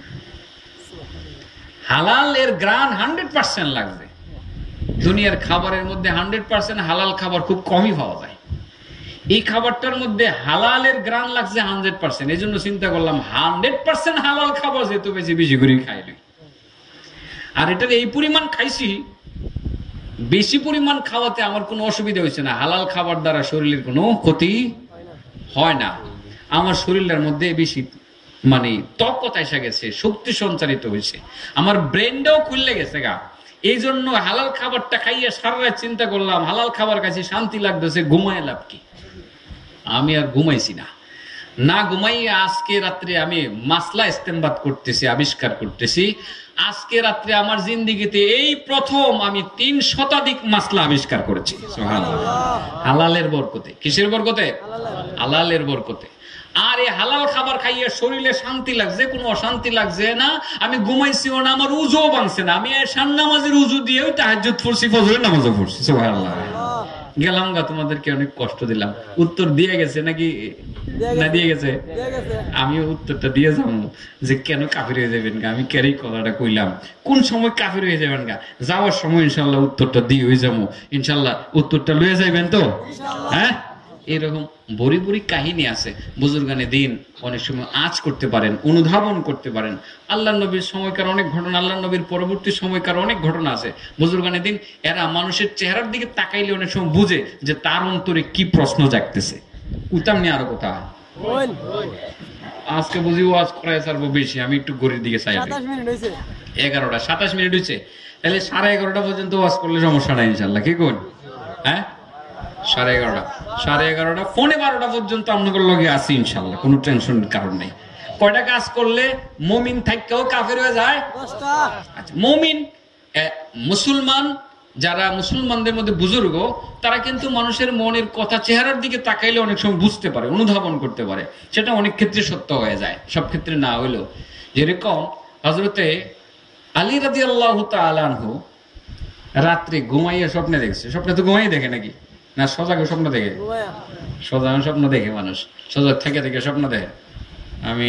হালালের গ্রান হান্ড্রেড পার্সেন্ট লাগছে। দুনিয়ার খাবারের মধ্যে হান্ড্রেড পার্সেন্ট হালাল খাবার খুব কমই পাওয়া যায়, এই খাবারটার মধ্যে হালালের গ্রান লাগছে হান্ড্রেড পার্সেন্ট। এই জন্য চিন্তা করলাম হান্ড্রেড পার্সেন্ট হালাল খাবার যেহেতু বেশি বেশি করে খাইলি, আর এটার এই পরিমাণ খাইছি, বেশি পরিমাণ খাওয়াতে আমার কোনো অসুবিধা হয়েছে না। হালাল খাবার দ্বারা শরীরের কোনো ক্ষতি হয় না, আমার শরীরের মধ্যে বেশি মানে ত্বকত এসে গেছে, শক্তি সঞ্চারিত হয়েছে, আমার ব্রেনটাও খুললে গেছে গা। এই জন্য হালাল খাবারটা খাইয়ে সারা রাত চিন্তা করলাম হালাল খাবার খাইছি, শান্তি লাগতেছে, ঘুমায় লাভ কি? আমি আর ঘুমাইছি না, না ঘুমাইয়া আজকে রাত্রে আমি মাসলা ইস্তেমবাদ করতেছি, আবিষ্কার করতেছি। আজকে রাত্রে আমার জিন্দিগিতে এই প্রথম আমি তিন শতাধিক মাসলা আবিষ্কার করেছি সুবহানাল্লাহ, হালালের বরকতে। কিসের বরকতে? হালালের বরকতে। আর এই হালাল খাবার খাইয়া শরীরে শান্তি লাগছে, কোনো অশান্তি লাগছে না, আমি ঘুমাইছিও না, আমার উজুও ভাঙছে না। আমি শান নামাজের উজু দিয়ে তাহাজ্জুদ পড়ছি, ফজরের নামাজও পড়ছি সুবহানাল্লাহ। গেলাম গা, তোমাদেরকে অনেক কষ্ট দিলাম। উত্তর দিয়ে গেছে নাকি না দিয়ে গেছে? আমি উত্তরটা দিয়ে যাবো যে কেন কাফির হয়ে যাবেন গা, আমি কেন কথাটা কইলাম, কোন সময় কাফির হয়ে যাবেন গা, যাওয়ার সময় ইনশাল্লাহ উত্তরটা দিয়ে হয়ে যাবো, ইনশাল্লাহ উত্তরটা লয়ে যাইবেন তো। হ্যাঁ, এরকম বড়ি বড়ি কাহিনী আছে। বুজুর্গানে দিন অনেক সময় আঁচ করতে পারেন, অনুধাবন করতে পারেন। আল্লাহ নবীর সময়কার অনেক ঘটনা, আল্লাহ নবীর পরবর্তী সময়কার অনেক ঘটনা আছে। বুজুর্গানে দিন এরা মানুষের চেহারার দিকে তাকাইলে অনেক সময় বুঝে যে তার অন্তরে কি প্রশ্ন জাগতেছে। উতাম নিয়ে আরো কথা, আজকে বুঝি ওয়াজ করাই ছাড়বো বেশি, আমি একটু গড়ির দিকে চাই। এগারোটা সাতাশ মিনিট হয়েছে, তাহলে সাড়ে এগারোটা পর্যন্ত ওয়াজ করলে সমস্যা নাই ইনশাল্লাহ। কি কোন? হ্যাঁ, সাড়ে এগারোটা সাড়ে এগারোটা পৌনে বারোটা পর্যন্ত আপনাদের লগে আছি ইনশাল্লাহ, কোনো টেনশনের কারণ নেই। কয়টা কাজ করলে মুমিন থাকতেও কাফের হয়ে যায়? আচ্ছা, মুমিন মুসলমান যারা মুসলমানদের মধ্যে বুজুর্গ, তারা কিন্তু মানুষের মনের কথা চেহারার দিকে তাকাইলে অনেক সময় বুঝতে পারে, অনুধাবন করতে পারে। সেটা অনেক ক্ষেত্রে সত্য হয়ে যায়, সব ক্ষেত্রে না হইলেও। যেরকম হযরতে আলী রাদিয়াল্লাহু তাআলা আনহু রাত্রে ঘুমাইয়া স্বপ্নে দেখছে। স্বপ্নে তো ঘুমাই দেখে নাকি না, সজাগ স্বপ্ন দেখে? সজাগ স্বপ্ন দেখে মানুষ, সজাগ থেকে থেকে স্বপ্ন দেখে। আমি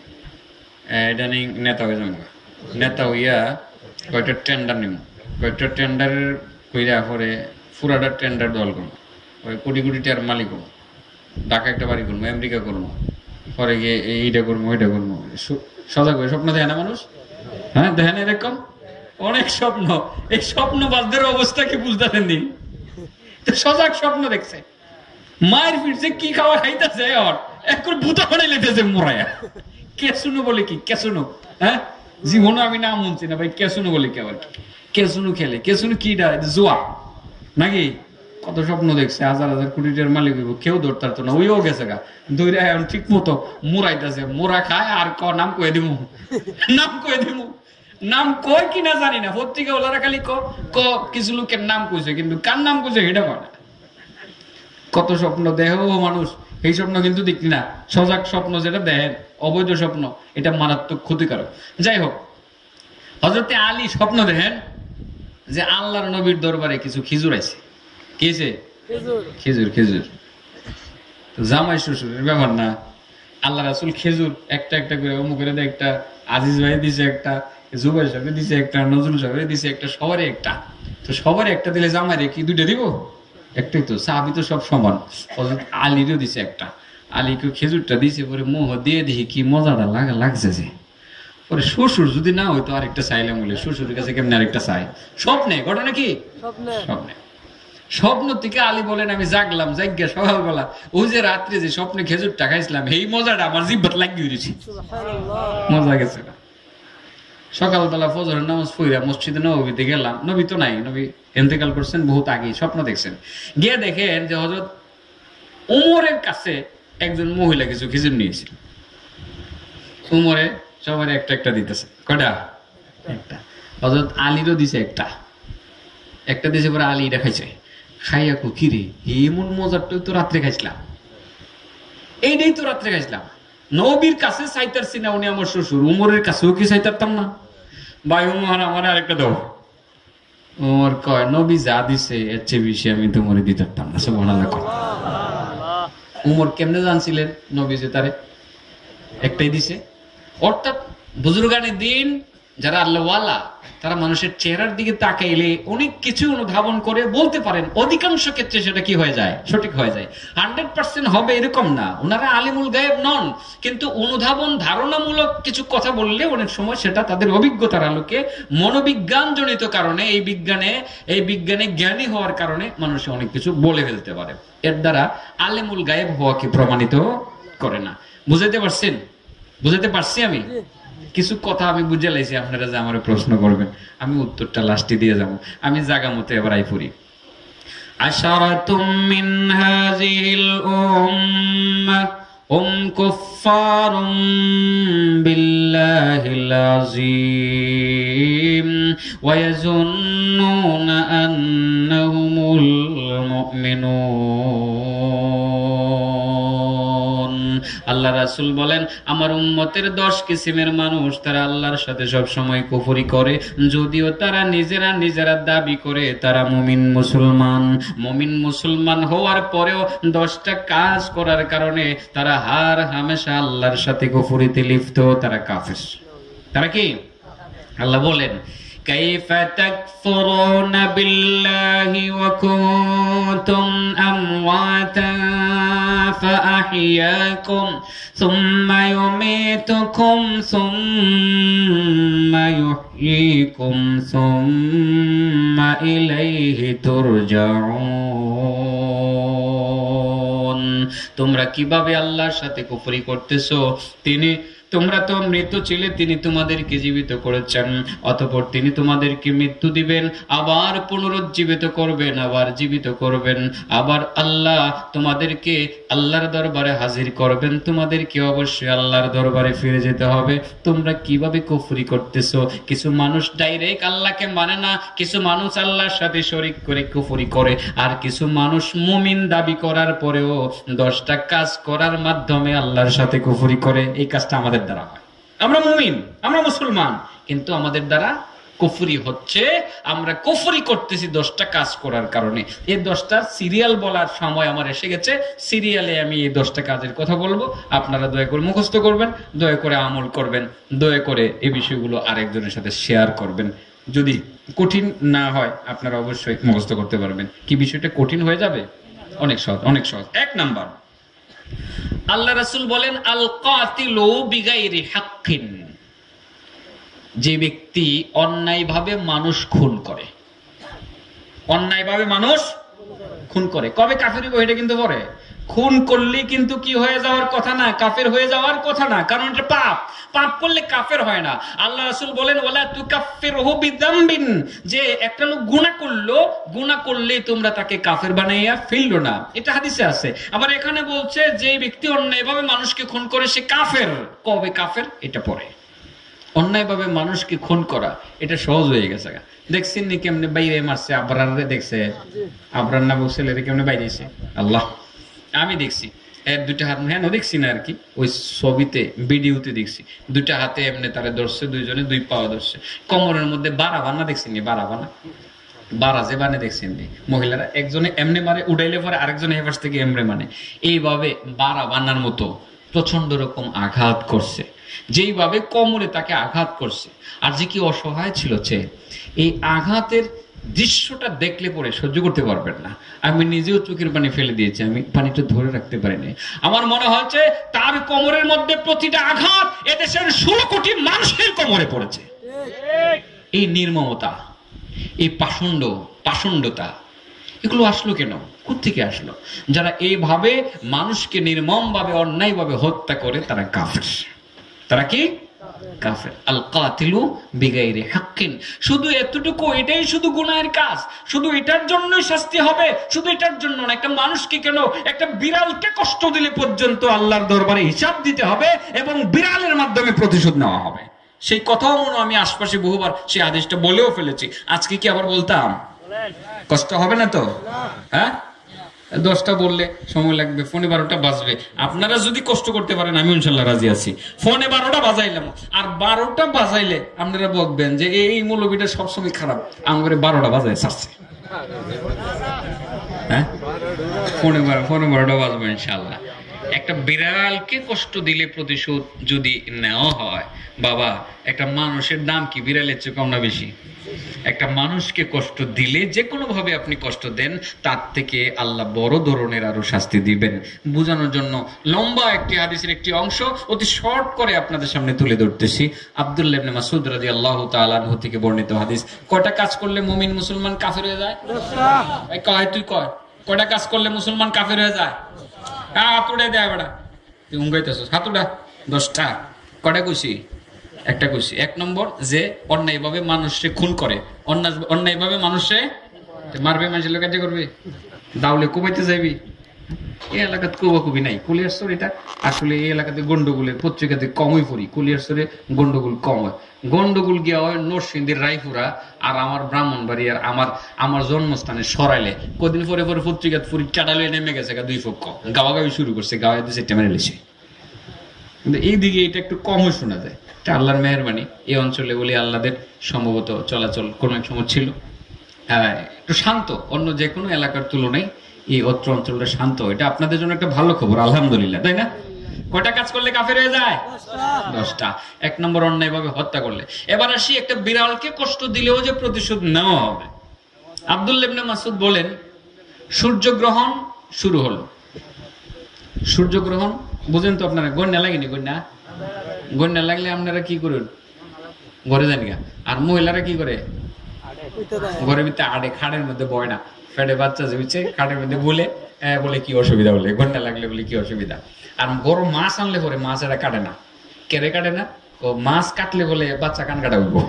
ইদানিং নেতা হয়ে যাবো, নেতা হইয়া কয়েকটা টেন্ডার নিব, কয়েকটা টেন্ডার কইরা পরে পুরাটা টেন্ডার দল করবো, ওই কোটি কোটি টাকার মালিক হবো, ঢাকা একটা বাড়ি করবো, আমেরিকা করবো, পরে গিয়ে এইটা করবো ওইটা করবো। সজাগ হয়ে স্বপ্ন দেখে না মানুষ? হ্যাঁ, দেখেন এরকম অনেক স্বপ্ন। এই স্বপ্ন বাজদের অবস্থা কি বুঝতেছেন নি? সজাগ স্বপ্ন দেখছে, মায়ের ফিরছে, কি খাওয়া খাইতেছে, এখন ভূতা বানাই লেতেছে মোরায়া। কেসুনো বলে কি? কেসুনো, হ্যাঁ, জীবনে আমি নাম শুনছি না ভাই। কেসুনো বলে কি? আবার কি কেসুনো খেলে? কেসুনো কি? জুয়া নাকি? কত স্বপ্ন দেখছে, হাজার হাজার কোটি টাকার মালিক হইব, কেউ ধরতে পারতো না। ওইও গেছে গা, ধরে এখন ঠিক মতো মোরাইতেছে, মোরা খায় আর ক নাম কয়ে দিব, নাম কয়ে দিব, নাম কয় কিনা জানি না। পত্রিকা ওলারা খালি ক ক কিছু লোকের নাম কইছে, কিন্তু কার নাম কইছে এটা কয় না। কত স্বপ্ন দেহ মানুষ, এই স্বপ্ন কিন্তু দেখি না। সজাগ স্বপ্ন যেটা দেখেন, অবৈধ স্বপ্ন, এটা মারাত্মক ক্ষতিকারক। যাই হোক, হযরতে আলী স্বপ্ন দেখেন যে আল্লাহর নবীর দরবারে কিছু খিজুর আইছে। কিছে? খেজুর। খেজুর জামাই শ্বশুরের ব্যাপার না, আল্লাহ রাসূল খেজুর একটা একটা করে অমুকের একটা, আজিজ ভাই দিছে একটা, জুবাই সাহেব দিছে একটা, নজরুল সাহেব দিছে একটা, সবারই একটা। তো সবারই একটা দিলে জামাইরে কি দুইটা দিব? একটাই তো। সাহাবী তো সব সমান। হযরত আলীরও দিছে একটা, আলীকে খেজুরটা দিছে, পরে মোহ দিয়ে দেখি কি মজাটা লাগা লাগছে যে। পরে শ্বশুর যদি না হইতো আরেকটা চাইলাম বলে, শ্বশুরের কাছে কেমনে আরেকটা চাই? স্বপ্নে। ঘটনা কি? স্বপ্নে। স্বপ্ন থেকে আলী বলেন আমি জাগলাম, জাগিয়া সকালবেলা ওই যে রাত্রে যে স্বপ্নে খেজুরটা খাইছিলাম, এই মজাটা আমার জিহ্বাত লাগিয়ে দিয়েছি। মজা গেছে না? সকালবেলা ফজরের নামাজ পড়া মসজিদে নববীতে গেলাম, নবী তো নাই, নবী ইন্তেকাল করছেন বহুত আগে, স্বপ্ন দেখছেন। গিয়ে দেখেন যে হযরত উমরের কাছে একজন মহিলা কিছু খিচুড়ি নিয়েছিল। উমরে সবার একটা একটা দিতেছে, কয়টা? একটা। হযরত আলীরও দিছে একটা, একটা দিয়েছে পরে আলী এটা খাইছে। খাইয়া কো কিরে এমন মজারটাই তো রাত্রে খাইছিলাম, এইটাই তো রাত্রে খাইছিলাম। নবীর কাছে চাইতারছি না, উনি আমার শ্বশুর, উমরের কাছেও কি চাইতারতাম না? ভাই উমর আমার আরেকটা দাও। উমর কয় নবী যা দিছে এর চেয়ে বেশি আমি তোমারে দিতে পারতাম না। সুবহানাল্লাহ। উমর কেমনে জানছিলেন নবী যে তারে একটাই দিছে? অর্থাৎ বুজুর্গানে দিন যারা আল্লাহ ওয়ালা, তারা মানুষের চেহারার দিকে তাকাইলে অনেক কিছু অনুধাবন করে বলতে পারেন। অধিকাংশ ক্ষেত্রে সেটা কি হয়ে যায়? সঠিক হয়ে যায়। হান্ড্রেড পার্সেন্ট হবে এরকম না, ওনারা আলিমুল গায়েব নন, কিন্তু অনুধাবন ধারণামূলক কিছু কথা বললে অনেক সময় সেটা তাদের অভিজ্ঞতার আলোকে, মনোবিজ্ঞান জনিত কারণে, এই বিজ্ঞানে এই বিজ্ঞানে জ্ঞানী হওয়ার কারণে মানুষ অনেক কিছু বলে ফেলতে পারে। এর দ্বারা আলিমুল গায়েব হওয়াকে প্রমাণিত করে না। বুঝাইতে পারছেন? বুঝাইতে পারছি আমি? কিছু কথা আমি বুঝে লাইছি, আপনারা যে আমার প্রশ্ন করবেন আমি উত্তরটা লাস্টে দিয়ে যাব। আমি জায়গা মতো এবার আই পড়ি। আশারাতুম মিন হাযিহিল উম্মাহ হুম কুফফারুম বিল্লাহিল আযীম ওয়া ইয়াজুন্নুনা আন্নাহুমুল মুমিনুন। আল্লাহ রাসূল বলেন আমার উম্মতের দশ কিসিমের মানুষ, তারা আল্লাহর সাথে সব সময় কুফরি করে, যদিও তারা নিজেরা নিজেরা দাবি করে তারা মুমিন মুসলমান। মুমিন মুসলমান হওয়ার পরেও দশটা কাজ করার কারণে তারা হার হামেশা আল্লাহর সাথে কুফরিতে লিপ্ত, তারা কাফের। তারা কি? আল্লাহ বলেন কাইফা তাকফুরুনা বিল্লাহি ওয়া কুনতুম আমওয়াতান فأحياكم ثم يميتكم ثم يحييكم ثم إليه ترجعون। তোমরা কিভাবে আল্লাহর সাথে কুফরি করতেছো? তিনি তোমরা তো মৃত ছিলে, তিনি তোমাদেরকে জীবিত করেছেন, অতঃপর তিনি তোমাদেরকে মৃত্যু দিবেন, আবার পুনরুজ্জীবিত করবেন, আবার জীবিত করবেন, আবার আল্লাহ তোমাদেরকে আল্লাহর দরবারে হাজির করবেন, তোমাদেরকে অবশ্যই আল্লাহর দরবারে ফিরে যেতে হবে। তোমরা কিভাবে কুফরি করতেছো? কিছু মানুষ ডাইরেক্ট আল্লাহকে মানে না, কিছু মানুষ আল্লাহর সাথে শরীক করে কুফরি করে, আর কিছু মানুষ মুমিন দাবি করার পরেও দশটা কাজ করার মাধ্যমে আল্লাহর সাথে কুফরি করে। এই কাজটা আমাদের দ্বারা হয়। আমরা মুমিন, আমরা মুসলমান, কিন্তু আমাদের দ্বারা কুফরি হচ্ছে। আমরা কুফরি করতেছি দশটা কাজ করার কারণে। এই দশটার সিরিয়াল বলার সময় আমার এসে গেছে। সিরিয়ালে আমি এই দশটা কাজের কথা বলবো, আপনারা দয়া করে মুখস্থ করবেন, দয়া করে আমল করবেন, দয়া করে এই বিষয়গুলো আরেকজনের সাথে শেয়ার করবেন। যদি কঠিন না হয় আপনারা অবশ্যই মুখস্থ করতে পারবেন। কি বিষয়টা কঠিন হয়ে যাবে? অনেক সহজ, অনেক সহজ। এক নাম্বার, আল্লাহ রাসূল বলেন আল কাতিলু বিগাইরি হাক্কিন, যে ব্যক্তি অন্যায়ভাবে মানুষ খুন করে, অন্যায়ভাবে মানুষ খুন করে, কবে কাফের হবে এটা কিন্তু পরে। খুন করলে কিন্তু কি হয়ে যাওয়ার কথা না, কাফের হয়ে যাওয়ার কথা না, কারণ এটা পাপ। পাপ করলে কাফের হয় না। আল্লাহ রাসূল বলেন ওয়ালা তুকাফিরহু বিযামবিন, যে একটা লোক গুনাহ করলো, গুনাহ করলে তোমরা তাকে কাফের বানাইয়া ফেললো না, এটা হাদিসে আছে। আবার এখানে বলছে যে ব্যক্তি অন্যায়ভাবে মানুষকে খুন করে সে কাফের। কবে কাফের এটা পরে। অন্যায়ভাবে মানুষকে খুন করা এটা সহজ হয়ে গেছে। দেখছেন নি কেমনে বাইরে মারছে আবরারে? দেখছে আবরার না বলছে কেমনে বাইরেছে? আল্লাহ, আমি দেখছি এর দুইটা হাত, হ্যাঁ দেখছি না আর কি, ওই ছবিতে ভিডিওতে দেখছি দুইটা হাতে এমনি তারা ধরছে, দুইজনে দুই পাওয়া ধরছে, কোমরের মধ্যে বাড়া বানা দেখছেন নি? বাড়া বানা বাড়া যে বানে দেখছেন নি? মহিলারা একজনে এমনি মারে, উড়াইলে পরে আরেকজনে হেফাস থেকে এমনি মানে, এইভাবে বাড়া বানার মতো প্রচন্ড রকম আঘাত করছে, যেইভাবে কোমরে তাকে আঘাত করছে। আর যে কি অসহায় ছিল সে, এই আঘাতের দৃশ্যটা দেখলে পরে সহ্য করতে পারবেন না। আমি নিজেও চোখের পানি ফেলে দিয়েছি, আমি পানিটা ধরে রাখতে পারিনি। আমার মনে হচ্ছে তার কোমরের মধ্যে প্রতিটা আঘাত এদেশের ষোলো কোটি মানুষের কোমরে পড়েছে। এই নির্মমতা, এই পাষণ্ড পাষণ্ডতা, এগুলো আসলো কেন? কোত্থেকে আসলো? যারা এইভাবে মানুষকে নির্মম ভাবে অন্যায় ভাবে হত্যা করে তারা কাফের। তারা কি? কাফের। আল কাতিলু বিগাইরি হাক্কিন, শুধু এতটুকু, এটাই শুধু গুনাহের কাজ, শুধু এটার জন্যই শাস্তি হবে, শুধু এটার জন্য না। একটা মানুষকে কেন, একটা বিড়ালকে কষ্ট দিলে পর্যন্ত আল্লাহর দরবারে হিসাব দিতে হবে এবং বিড়ালের মাধ্যমে প্রতিশোধ নেওয়া হবে। সেই কথাও মনে আমি আশপাশে বহুবার সেই আদেশটা বলেও ফেলেছি, আজকে কি আবার বলতাম? কষ্ট হবে না তো? হ্যাঁ, দশটা বললে সময় লাগবে, ফোনে বারোটা বাজবে। আপনারা যদি কষ্ট করতে পারেন আমি ইনশাল্লাহ রাজি আছি। ফোনে বারোটা বাজাইলাম, আর বারোটা বাজাইলে আপনারা বলবেন যে এই মৌলবীটা সবসময় খারাপ, আমার বারোটা বাজায় ছাড়ছে। হ্যাঁ, ফোনে ফোনে বারোটা বাজবে ইনশাল্লাহ। একটা বিড়ালকে কষ্ট দিলে প্রতিশোধ যদি নেওয়া হয়, বাবা একটা মানুষের দাম কি বিড়ালের চেয়ে কম না বেশি? একটা মানুষকে কষ্ট দিলে, যে কোনো ভাবে আপনি কষ্ট দেন, তার থেকে আল্লাহ বড় ধরনের আরো শাস্তি দিবেন। বোঝানোর জন্য লম্বা একটি হাদিসের একটি অংশ অতি শর্ট করে আপনাদের সামনে তুলে ধরতেছি। আব্দুল্লাহ ইবনে মাসউদ রাদিয়াল্লাহু তাআলা আনহু থেকে বর্ণিত হাদিস। কয়টা কাজ করলে মুমিন মুসলমান কাফের হয়ে যায়? এই কয়, তুই কয় কয়টা কাজ করলে মুসলমান কাফের হয়ে যায়? হ্যাঁ, হাতুড়ে দেয় বেড়া, তুই উঙ্গাইতেছিস, হাতুড়া দশটা। কয়টা কইছি? একটা কইছি। এক নম্বর, যে অন্যায় ভাবে মানুষকে খুন করে, অন্যায় ভাবে মানুষে মারবে, মানুষের লোক কাজে করবে, দাউলে কুবাইতে যাবি। এই এলাকাতে কুবাকুবি নাই। কুলিয়ারচর এটা আসলে এই এলাকাতে গন্ডগোলের পত্রিকাতে কমই পড়ি, কুলিয়ারচরে গন্ডগোল কম হয়। গন্ডগোল গিয়া হয় নরসিংদীর রায়পুরা আর আমার ব্রাহ্মণবাড়িয়ার আমার আমার জন্মস্থানে সরাইলে। কদিন পরে পরে পত্রিকা ফুরি চাটালে নেমে গেছে, দুই পক্ষ গাওয়াগাওয়ি শুরু করছে, গাওয়া দিচ্ছে টেমারে লেছে। কিন্তু এইদিকে এটা একটু কমই শোনা যায়। এটা আল্লাহর মেহেরবানি। এই অঞ্চলে বলি আল্লাহদের সম্ভবত চলাচল কোন এক সময় ছিল একটু শান্ত, অন্য যে কোনো এলাকার তুলনায় এই অত্র অঞ্চলটা শান্ত। এটা আপনাদের জন্য একটা ভালো খবর, আলহামদুলিল্লাহ, তাই না? কয়টা কাজ করলে কাফের হয়ে যায়? দশটা। এক নম্বর, অন্যায় ভাবে হত্যা করলে। এবার আসি, একটা বিড়ালকে কষ্ট দিলেও যে প্রতিশোধ নেওয়া হবে। আব্দুল্লাহ ইবনে মাসউদ বলেন, সূর্যগ্রহণ শুরু হলো। সূর্যগ্রহণ বুঝেন তো আপনারা? গন্যা লাগেনি? গন্যা গন্যা লাগলে আপনারা কি করুন? ঘরে যান গা। আর মহিলারা কি করে? ঘরের ভিতরে আড়ে, খাড়ের মধ্যে বয় না, ফেটে বাচ্চা জমিছে খাটের মধ্যে বলে বলে কি অসুবিধা, বলে ঘন্টা লাগলে বলে কি অসুবিধা। আর বড় মাছ আনলে পরে মাছ এরা কাটে না। কেড়ে কাটে না? ও মাছ কাটলে বলে বাচ্চা কান কাটা উঠবো।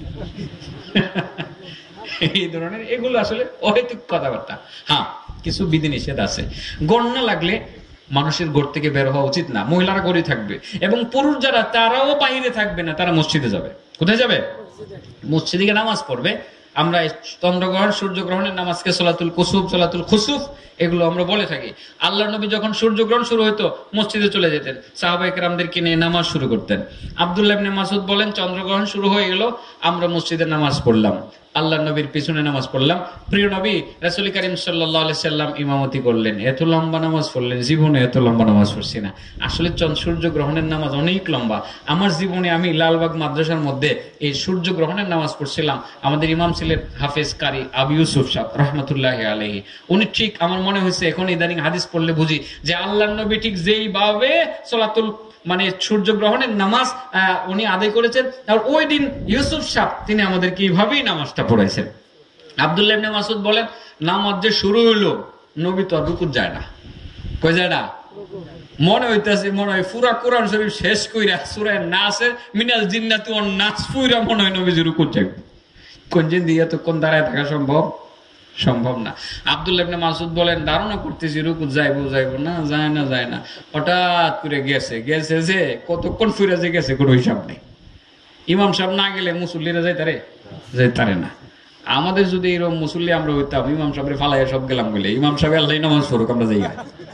এই ধরনের এগুলো আসলে অহেতুক কথাবার্তা। হ্যাঁ, কিছু বিধিনিষেধ আছে। গন্যা লাগলে মানুষের ঘর থেকে বের হওয়া উচিত না, মহিলারা ঘরে থাকবে এবং পুরুষ যারা তারাও বাইরে থাকবে না, তারা মসজিদে যাবে। কোথায় যাবে? মসজিদে গিয়ে নামাজ পড়বে। আমরা চন্দ্রগ্রহণ সূর্যগ্রহণের নামাজকে সলাতুল কুসুফ, সলাতুল খুসুফ এগুলো আমরা বলে থাকি। আল্লাহর নবী যখন সূর্যগ্রহণ শুরু হতো মসজিদে চলে যেতেন, সাহাবায়ে কেরামদেরকে নিয়ে নামাজ শুরু করতেন। আব্দুল্লাহ ইবনে মাসউদ বলেন, চন্দ্রগ্রহণ শুরু হয়ে গেল, আমরা মসজিদে নামাজ পড়লাম, আল্লাহর নবীর পিছনে নামাজ পড়লাম। প্রিয় নবী রাসূল করিম সাল্লাল্লাহু আলাইহি সাল্লাম ইমামতি করলেন, এত লম্বা নামাজ পড়লেন, জীবনে এত লম্বা নামাজ পড়ছি না। আসলে সূর্য গ্রহণের নামাজ অনেক লম্বা। আমার জীবনে আমি লালবাগ মাদ্রাসার মধ্যে এই সূর্য গ্রহণের নামাজ পড়ছিলাম। আমাদের ইমাম ছিলেন হাফেজ কারি আবু ইউসুফ সাহেব রাহমাতুল্লাহি আলাইহি। উনি ঠিক, আমার মনে হয়েছে এখন ইদানিং হাদিস পড়লে বুঝি যে আল্লাহর নবী ঠিক যেইভাবে সলাতুল মানে সূর্য গ্রহণের নামাজ উনি আদায় করেছেন, আর ওই দিন ইউসুফ সাহেব তিনি আমাদেরকে এইভাবেই নামাজটা পড়াইছেন। আব্দুল্লাহ ইবনে মাসউদ বলেন, নামাজ যে শুরু হইলো, নবী তো রুকু যায় না। কই যায় না? মনে হইতেছে মনে হয় পুরা কোরআন শরীফ শেষ কইরা সূরা নাসের মিনাল জিন্নাতি ওয়ান নাস পুরা মনে হয় নবী রুকু যায়। কোন দিন দিয়ে তো কোন দাঁড়ায় থাকা সম্ভব? সম্ভব না। আব্দুল্লাহ ইবনে মাসউদ বলেন, ধারণা করতেছি রুকু যাইবো যাইবো না, যায় না যায় না, হঠাৎ করে গেছে গেছে যে কতক্ষণ ফিরে যে গেছে কোনো হিসাব নেই। ইমাম সাহেব না গেলে মুসল্লিরা যাইতারে যাইতারে না। আমাদের যদি এরকম মুসল্লি আমরা হইতাম, ইমাম সাহেবের ফালাইয়া সব গেলাম বলে, ইমাম সাহেব আল্লাহ নামাজ পড়ুক আমরা যাই।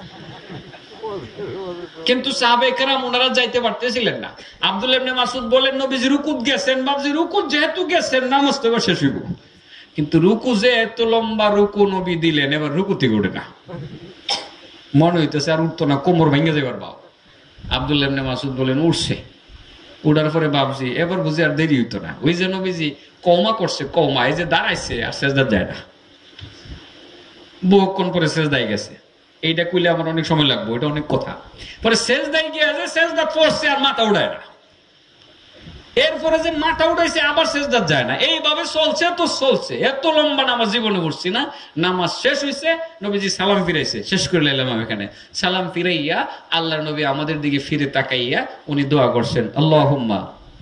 কিন্তু সাহাবায়ে কেরাম ওনারা যাইতে পারতেছিলেন না। আব্দুল্লাহ ইবনে মাসউদ বলেন, নবীজি রুকুত গেছেন, ভাবছি রুকুত যেহেতু গেছেন নামাজ তো এবার শেষ হইব। কিন্তু রুকু যে এত লম্বা রুকু নবী দিলেন, এবার রুকুতে উঠে না, মনে হইতেছে আর উঠতো না, কোমর ভেঙে যাবার ভাব। আব্দুল্লাহ ইবনে মাসউদ বলেন উঠছে, উঠার পরে ভাবছি এবার বুঝি আর দেরি হইতো না। ওই যে নবীজি কওমা করছে, কওমা এই যে দাঁড়াইছে আর সেজদা যায় না, বহুক্ষণ পরে সেজদায় গেছে। এইটা কইলে আমার অনেক সময় লাগবে, এটা অনেক কথা। পরে সেজদায় গিয়ে যে সেজদা পড়ছে আর মাথা উঠায় না, এরপরে যে মাথা উঠাইছে আবার সেজদা যায় না, এইভাবে চলছে তো চলছে। এত লম্বা নামাজ জীবনে পড়ছি না। নামাজ শেষ হয়েছে, নবীজি সালাম ফিরাইছে, শেষ করে লাইলাম এখানে। সালাম ফিরাইয়া আল্লাহর নবী আমাদের দিকে ফিরে তাকাইয়া উনি দোয়া করছেন, আল্লাহুম্মা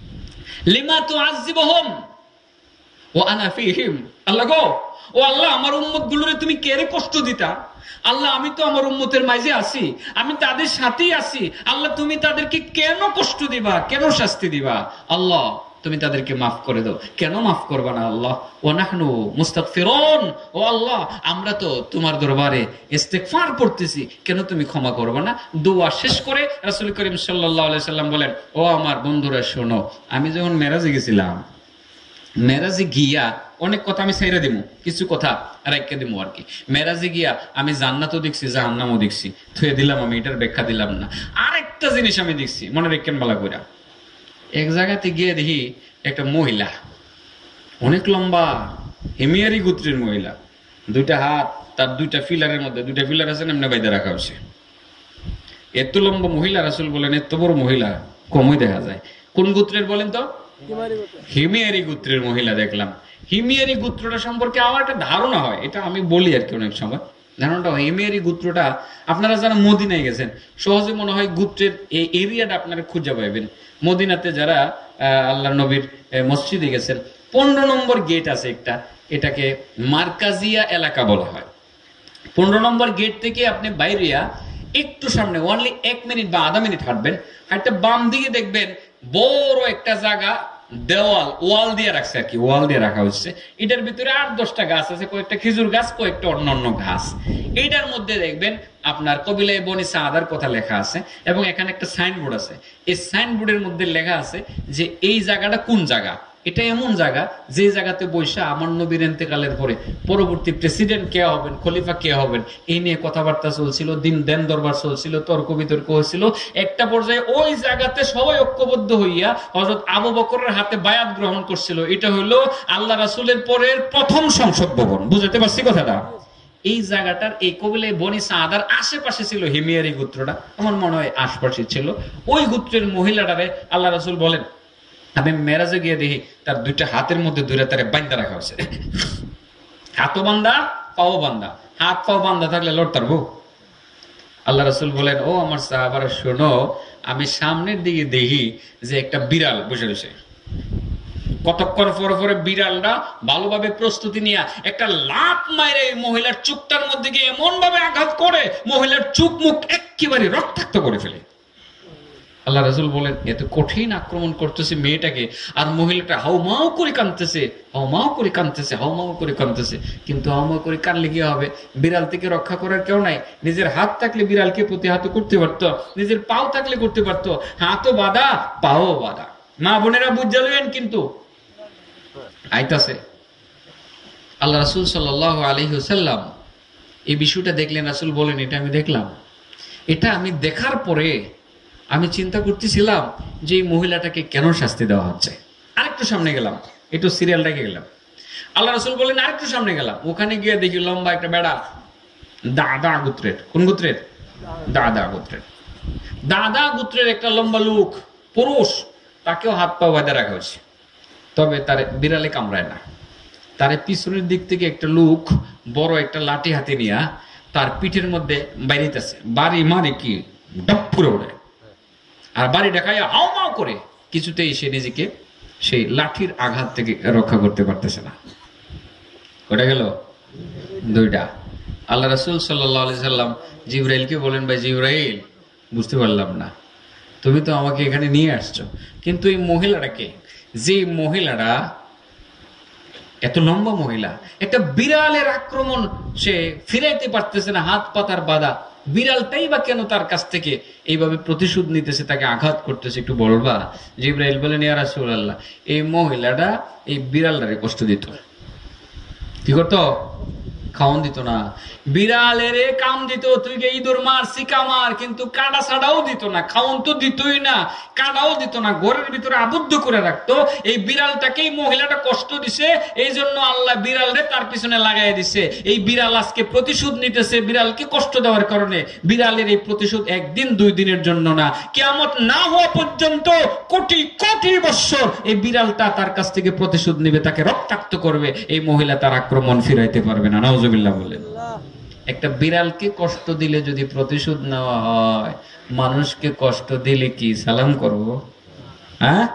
লিমা তুআযযিবুহুম ওয়া আনা ফীহিম। আল্লাহ গো, ও আল্লাহ, আমার উম্মত গুলোরে তুমি কেড়ে কষ্ট দিতা। আল্লাহ, আমি তো আমার উম্মতের মাঝে আছি, আমি তাদের সাথেই আছি। আল্লাহ, তুমি তাদেরকে কেন কষ্ট দিবা, কেন শাস্তি দিবা? আল্লাহ, তুমি তাদেরকে মাফ করে দাও। কেন মাফ করবা না আল্লাহ? ওয়া নাহনু মুস্তাগফিরুন, ও আল্লাহ, আমরা তো তোমার দরবারে ইস্তেগফার করতেছি, কেন তুমি ক্ষমা করবা না? দোয়া শেষ করে রাসূল করিম সাল্লাল্লাহু আলাইহি সাল্লাম বলেন, ও আমার বন্ধুরা শোনো, আমি যখন মেরাজে গেছিলাম, মেরাজে গিয়া অনেক কথা আমি ছাইরা দিমু, কিছু কথা রাইখা দিমু আর কি। মেরাজে গিয়া আমি জান্নাতও দেখছি, জাহান্নামও দেখছি, থুয়ে দিলাম, আমি এটার ব্যাখ্যা দিলাম না। আরেকটা জিনিস আমি দেখছি, মনে রেখেন বালা কইরা। এক জায়গাতে গিয়ে দেখি একটা মহিলা, অনেক লম্বা, হেমিয়ারি গোত্রের মহিলা, দুইটা হাত তার দুইটা ফিলারের মধ্যে, দুইটা ফিলার আছে এমনি বাইদা রাখা হয়েছে। এত লম্বা মহিলা, রাসূল বলেন এত বড় মহিলা কমই দেখা যায়। কোন গোত্রের বলেন তো? হিমিয়ারি গোত্রের মহিলা দেখলাম। হিমিয়ারি গোত্রটা সম্পর্কে আমার একটা ধারণা হয়, এটা আমি বলি আর কি অনেক সময়। ধারণাটা হিমিয়ারি গোত্রটা, আপনারা যারা মদিনায় গেছেন সহজে মনে হয় গোত্রের এই এরিয়াটা আপনারা খুঁজে পাবেন। মদিনাতে যারা আল্লাহ নবীর মসজিদে গেছেন, পনেরো নম্বর গেট আছে একটা, এটাকে মার্কাজিয়া এলাকা বলা হয়। পনেরো নম্বর গেট থেকে আপনি বাইরিয়া একটু সামনে অনলি এক মিনিট বা আধা মিনিট হাঁটবেন, হাঁটতে বাম দিকে দেখবেন বড় একটা জায়গা, দেওয়াল ওয়াল দিয়ে রাখছে আর কি, ওয়াল দিয়ে রাখা হচ্ছে। এটার ভিতরে আট দশটা গাছ আছে, কয়েকটা খেজুর গাছ, কয়েকটা অন্যান্য গাছ। এইটার মধ্যে দেখবেন আপনার কবিলায়ে বনি সাআদার কথা লেখা আছে, এবং এখানে একটা সাইনবোর্ড আছে। এই সাইনবোর্ডের মধ্যে লেখা আছে যে এই জায়গাটা কোন জায়গা। এটা এমন জায়গা যে জায়গাতে বৈশা আমার নবীর ইন্তেকালের পরে পরবর্তী প্রেসিডেন্ট কে হবেন, খলিফা কে হবেন, এই নিয়ে কথাবার্তা চলছিল, দিন দেন দরবার চলছিল, তর্ক বিতর্ক হয়েছিল। একটা পর্যায়ে ওই জায়গাতে সবাই ঐক্যবদ্ধ হইয়া হযরত আবু বকরের হাতে বায়াত গ্রহণ করছিল। এটা হলো আল্লাহ রাসূলের পরের প্রথম সংসদ ভবন। বুঝতে পারছি কথাটা? এই জায়গাটার এই কবিলায়ে বনি সাআদার আশেপাশে ছিল হিমিয়ারি গোত্রটা, আমার মনে হয় আশপাশে ছিল। ওই গোত্রের মহিলাটারে আল্লাহ রাসূল বলেন, আমি মেরাজে গিয়ে দেখি তার দুইটা হাতের মধ্যে দুইটা তারে বান্ধা রাখা হয়েছে, হাতও বান্ধা পাও বান্ধা। হাত পাও বান্ধা থাকলে লড়তে পারবো? আল্লাহ রাসূল বলেন, ও আমার সাহাবারা শোনো, আমি সামনের দিকে দেখি যে একটা বিড়াল বসে রয়েছে। কতক্ষণ পরে পরে বিড়ালটা ভালোভাবে প্রস্তুতি নিয়ে একটা লাফ মারে মহিলার চোখটার মধ্যে গিয়ে এমন ভাবে আঘাত করে মহিলার চোখ মুখ একেবারে রক্তাক্ত করে ফেলে। আল্লাহ রাসূল বলেন, এত কঠিন আক্রমণ করতেছে মেয়েটাকে, আর মহিলাটা হাউমাউ করে কাঁদতেছে, হাউমাউ করে কাঁদতেছে, হাউমাউ করে কাঁদতেছে। কিন্তু হাউমাউ করে কাঁদলে কি হবে? বিড়াল থেকে রক্ষা করার কেউ নাই। নিজের হাত থাকলে বিড়ালকে প্রতিহত করতে পারতো, নিজের পাও থাকলে করতে পারতো। হাতও বাঁধা, পাও বাঁধা। মা বোনেরা বুঝলেন? কিন্তু আইতাছে আল্লাহ রাসূল সাল্লাল্লাহু আলাইহি ওয়াসাল্লাম এই বিষয়টা দেখলেন। রাসূল বলেন, এটা আমি দেখলাম। এটা আমি দেখার পরে আমি চিন্তা করতেছিলাম যে এই মহিলাটাকে কেন শাস্তি দেওয়া হচ্ছে। আরেকটু সামনে গেলাম, একটু সিরিয়াল রেখে গেলাম। আল্লাহ রাসূল বলেন, আরেকটু সামনে গেলাম, ওখানে গিয়ে দেখি লম্বা একটা বেড়া, দাদা গোত্রের। কোন গোত্রের? দাদা গোত্রের। দাদা গোত্রের একটা লম্বা লোক, পুরুষ, তাকেও হাত পা বাঁধা রাখা হয়েছে। তবে তার বিড়ালে কামড়ায় না। তার পিছনের দিক থেকে একটা লোক বড় একটা লাঠি হাতে নিয়ে তার পিঠের মধ্যে বাইরেতেছে। বাড়ি মানে কি ডপ করে ওঠে, আর বাড়ি দেখায় হাউমাউ করে। কিছুতেই সে নিজেকে সেই লাঠির আঘাত থেকে রক্ষা করতে পারতেছে না। ওটা গেল দুইটা। আল্লাহ রাসূল সাল্লাল্লাহু আলাইহি সাল্লাম জিবরাইলকে বলেন, ভাই জিবরাইল, বুঝতে পারলাম না, তুমি তো আমাকে এখানে নিয়ে আসছো, কিন্তু এই মহিলাটাকে, যে মহিলাটা এত লম্বা মহিলা, একটা বিড়ালের আক্রমণ সে ফিরাইতে পারতেছে না, হাত পাতার বাধা, বিড়ালটাই বা কেন তার কাছ থেকে এইভাবে প্রতিশোধ নিতেছে, তাকে আঘাত করতেছে, একটু বলবা? জিবরাইল বলেন, ইয়া রাসূলুল্লাহ, এই মহিলাটা এই বিড়ালটারে কষ্ট দিত। কি করতো? খাওয়ান দিত না, বিড়ালের কাম দিত, তুই গে ইঁদুর মার, শিকা মার, কিন্তু কাটা ছাড়াও দিত না, খাওয়ান তো দিতই না, কাটাও দিত না, ঘরের ভিতরে আবদ্ধ করে রাখতো। এই বিড়ালটাকেই মহিলাটা কষ্ট দিছে, এই জন্য আল্লাহ বিড়ালরে তার পিছনে লাগাই দিছে। এই বিড়াল আজকে প্রতিশোধ নিতেছে বিড়ালকে কষ্ট দেওয়ার কারণে। বিড়ালের এই প্রতিশোধ একদিন দুই দিনের জন্য না, কিয়ামত না হওয়া পর্যন্ত কোটি কোটি বছর এই বিড়ালটা তার কাছ থেকে প্রতিশোধ নিবে, তাকে রক্তাক্ত করবে। এই মহিলা তার আক্রমণ ফিরাইতে পারবে না। নাউজুবিল্লাহ বলেন। একটা বিড়ালকে কষ্ট দিলে যদি প্রতিশোধ নেওয়া হয়, মানুষকে কষ্ট দিলে কি সালাম করব? হ্যাঁ,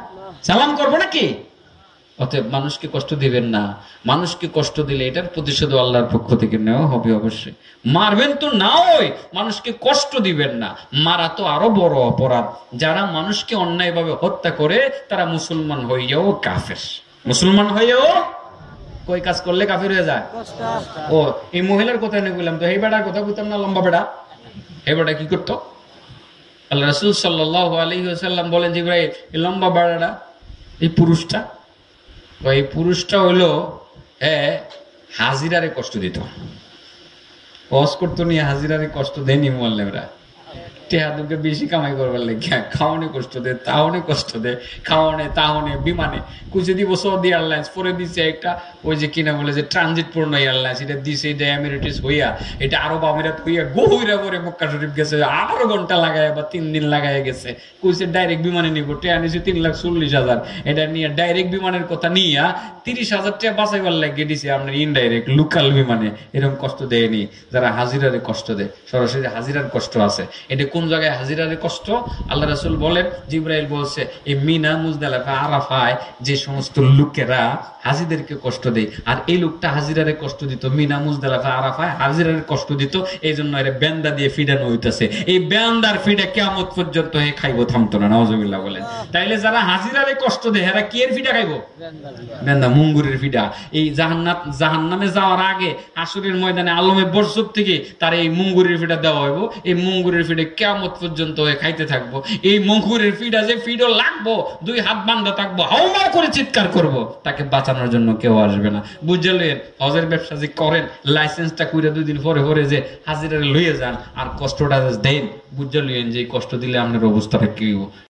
সালাম করবো নাকি? অতএব মানুষকে কষ্ট দিবেন না। মানুষকে কষ্ট দিলে এটার প্রতিশোধ আল্লাহর পক্ষ থেকে নেওয়া হবে অবশ্যই। মারবেন তো না, ওই মানুষকে কষ্ট দিবেন না। মারা তো আরো বড় অপরাধ। যারা মানুষকে অন্যায়ভাবে হত্যা করে তারা মুসলমান হইয়াও কাফের। মুসলমান হইয়াও কই কাজ করলে কাফের হয়ে যায়? ও এই মহিলার কথা নিয়ে বললাম তো, এই বেড়ার কথা বলতাম না, লম্বা বেড়া। এই বেড়া কি করতো? আল্লাহ রাসূল সাল্লাল্লাহু আলাইহি ওয়াসাল্লাম বলেন যে ভাই এই লম্বা বেড়াটা, এই পুরুষটা, এই পুরুষটা হইলো এ হাজিরারে কষ্ট দিত। হজ করতো নিয়ে হাজিরারে কষ্ট দেয়নি মোয়াল্লেমরা। টেহাদুকে বেশি কামাই করবার লেগে খাওয়ানে কষ্ট দেয়, তাহনে কষ্ট দেয়, খাওয়ানে তাহনে বিমানে কুচে দিব। সৌদি এয়ারলাইন্স পরে দিচ্ছে একটা ওই যে কিনা বলে যে ট্রানজিট পূর্ণ এয়ারলাইন্স, এটা দিছে, এটা এমিরেটিস হইয়া, এটা আরব আমিরাত হইয়া গভীরা করে মক্কা শরীফ গেছে, আঠারো ঘন্টা লাগায় বা তিন দিন লাগায় গেছে। কুচে ডাইরেক্ট বিমানে নিব, টেয়া নিছে তিন লাখ চল্লিশ হাজার, এটা নিয়ে ডাইরেক্ট বিমানের কথা নিয়ে তিরিশ হাজার টাকা বাঁচাইবার লাগিয়ে দিছে আপনার ইনডাইরেক্ট লোকাল বিমানে। এরকম কষ্ট দেয়নি যারা হাজিরারে কষ্ট দেয়। সরাসরি হাজিরার কষ্ট আছে। এটা কোন জায়গায় হাজিরারে কষ্ট? আল্লাহ রাসূল বলেন, জিবরাইল বলছে এই মিনা মুজদালিফা আরাফায় যে সমস্ত লোকেরা হাজিদেরকে কষ্ট দেয়, আর এই লোকটা হাজিরারে কষ্ট দিত, মিনা মুজদালিফা আরাফায় হাজিরারে কষ্ট দিত, এই জন্য এর বেন্দা দিয়ে ফিডানো হইতেছে। এই বেন্দার ফিডা কিয়ামত পর্যন্ত হে খাইবো, থামতো না। নাউজুবিল্লাহ বলেন। তাইলে যারা হাজিরারে কষ্ট দেয় এরা কি এর ফিডা খাইবো? বেন্দা, মুঙ্গুরের ফিডা। এই জাহান্নাম জাহান্নামে যাওয়ার আগে হাসরের ময়দানে আলমে বরজব থেকে তার এই মুঙ্গুরের ফিডা দেওয়া হইব। এই মুঙ্গুরের ফিডা কিয়ামত পর্যন্ত খাইতে থাকবো। এই মুঙ্গুরের ফিডা যে ফিডও লাগবো, দুই হাত বান্ধা থাকবো, হাওমার করে চিৎকার করব, তাকে বাঁচানোর জন্য কেউ আসবে না। বুঝলেন? হজের ব্যবসা যে করেন, লাইসেন্সটা কইরা দুই দিন পরে পরে যে হাজিরা লইয়ে যান আর কষ্টটা দেন, বুঝলেন যে কষ্ট দিলে আপনার অবস্থাটা কি হইব।